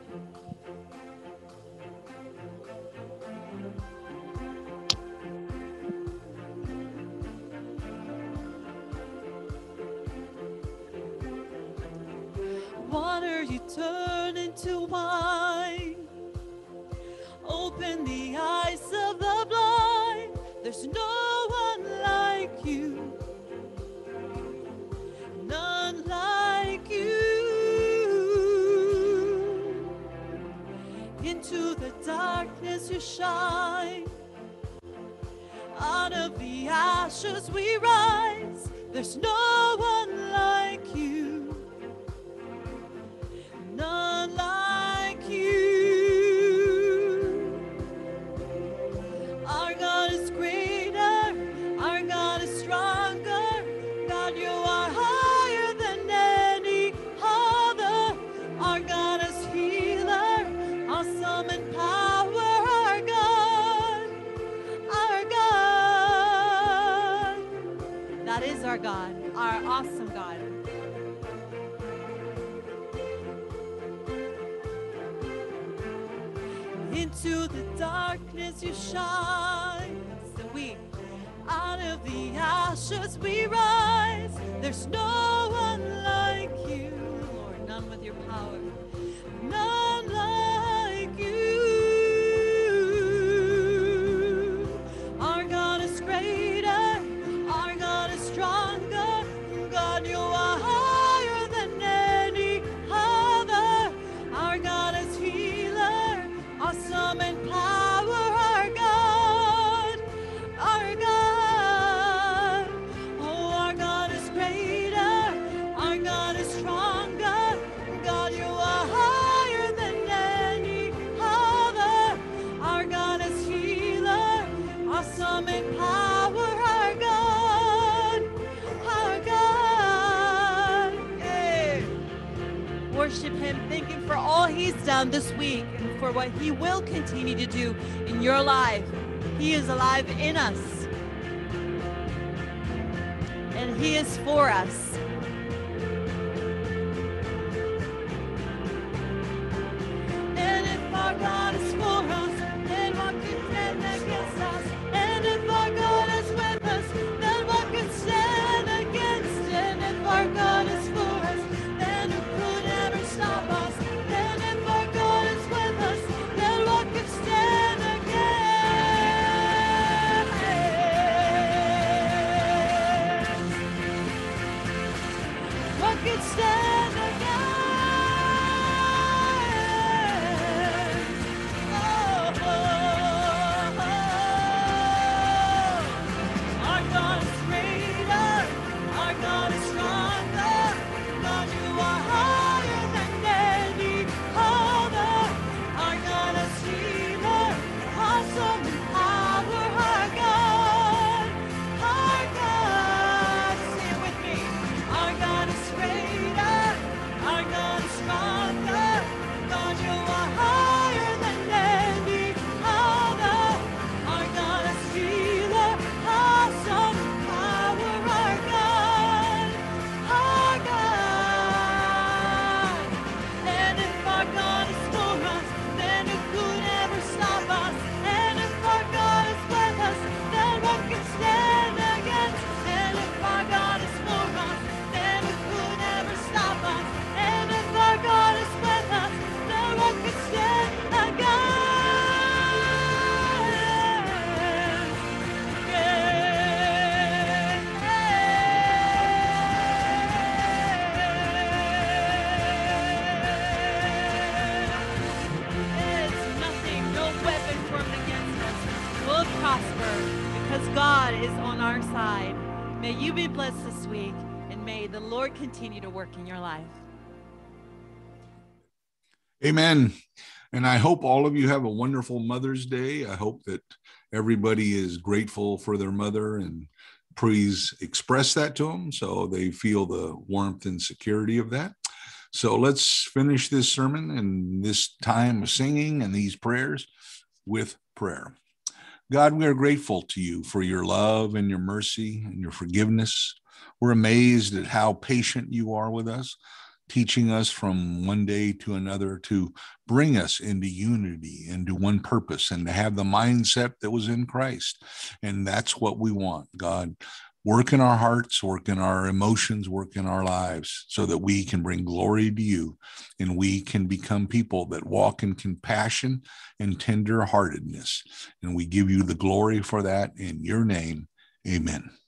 Water you turn into wine. Open the eyes of the blind. There's no one like you, none like you. Into the darkness you shine, out of the ashes we rise. There's no one like you, none like you. Our God is greater, our God is stronger. God, you are higher than any other. Our God is healer, awesome in power. Our God, our God. That is our God, our awesome God. Into the darkness you shine. So we, out of the ashes we rise. There's no one like you, Lord, none with your power, none like you. Our God is greater, our God is stronger. God, you are higher than any other. Our God is healer, awesome in power. Our God, our God. Oh, our God is greater, our God is stronger. God, you are higher than any other. Our God is healer, awesome in power. Our God, our God. Hey. Worship Him, thanking for all He's done this week and for what He will continue to do in your life. He is alive in us, and He is for us. And if our God is for us, then what can stand against us? And if our God is with us, then what can stand against? And if our God is for us, then who could ever stop us? And if our God is with us, then what can stand against? What can stand against? Oh, oh, oh. Our God is greater, our God your side. May you be blessed this week, and may the Lord continue to work in your life. Amen. And I hope all of you have a wonderful Mother's Day. I hope that everybody is grateful for their mother, and please express that to them so they feel the warmth and security of that. So let's finish this sermon and this time of singing and these prayers with prayer. God, we are grateful to you for your love and your mercy and your forgiveness. We're amazed at how patient you are with us, teaching us from one day to another to bring us into unity, into one purpose, and to have the mindset that was in Christ. And that's what we want, God. Work in our hearts, work in our emotions, work in our lives so that we can bring glory to you and we can become people that walk in compassion and tenderheartedness. And we give you the glory for that in your name. Amen.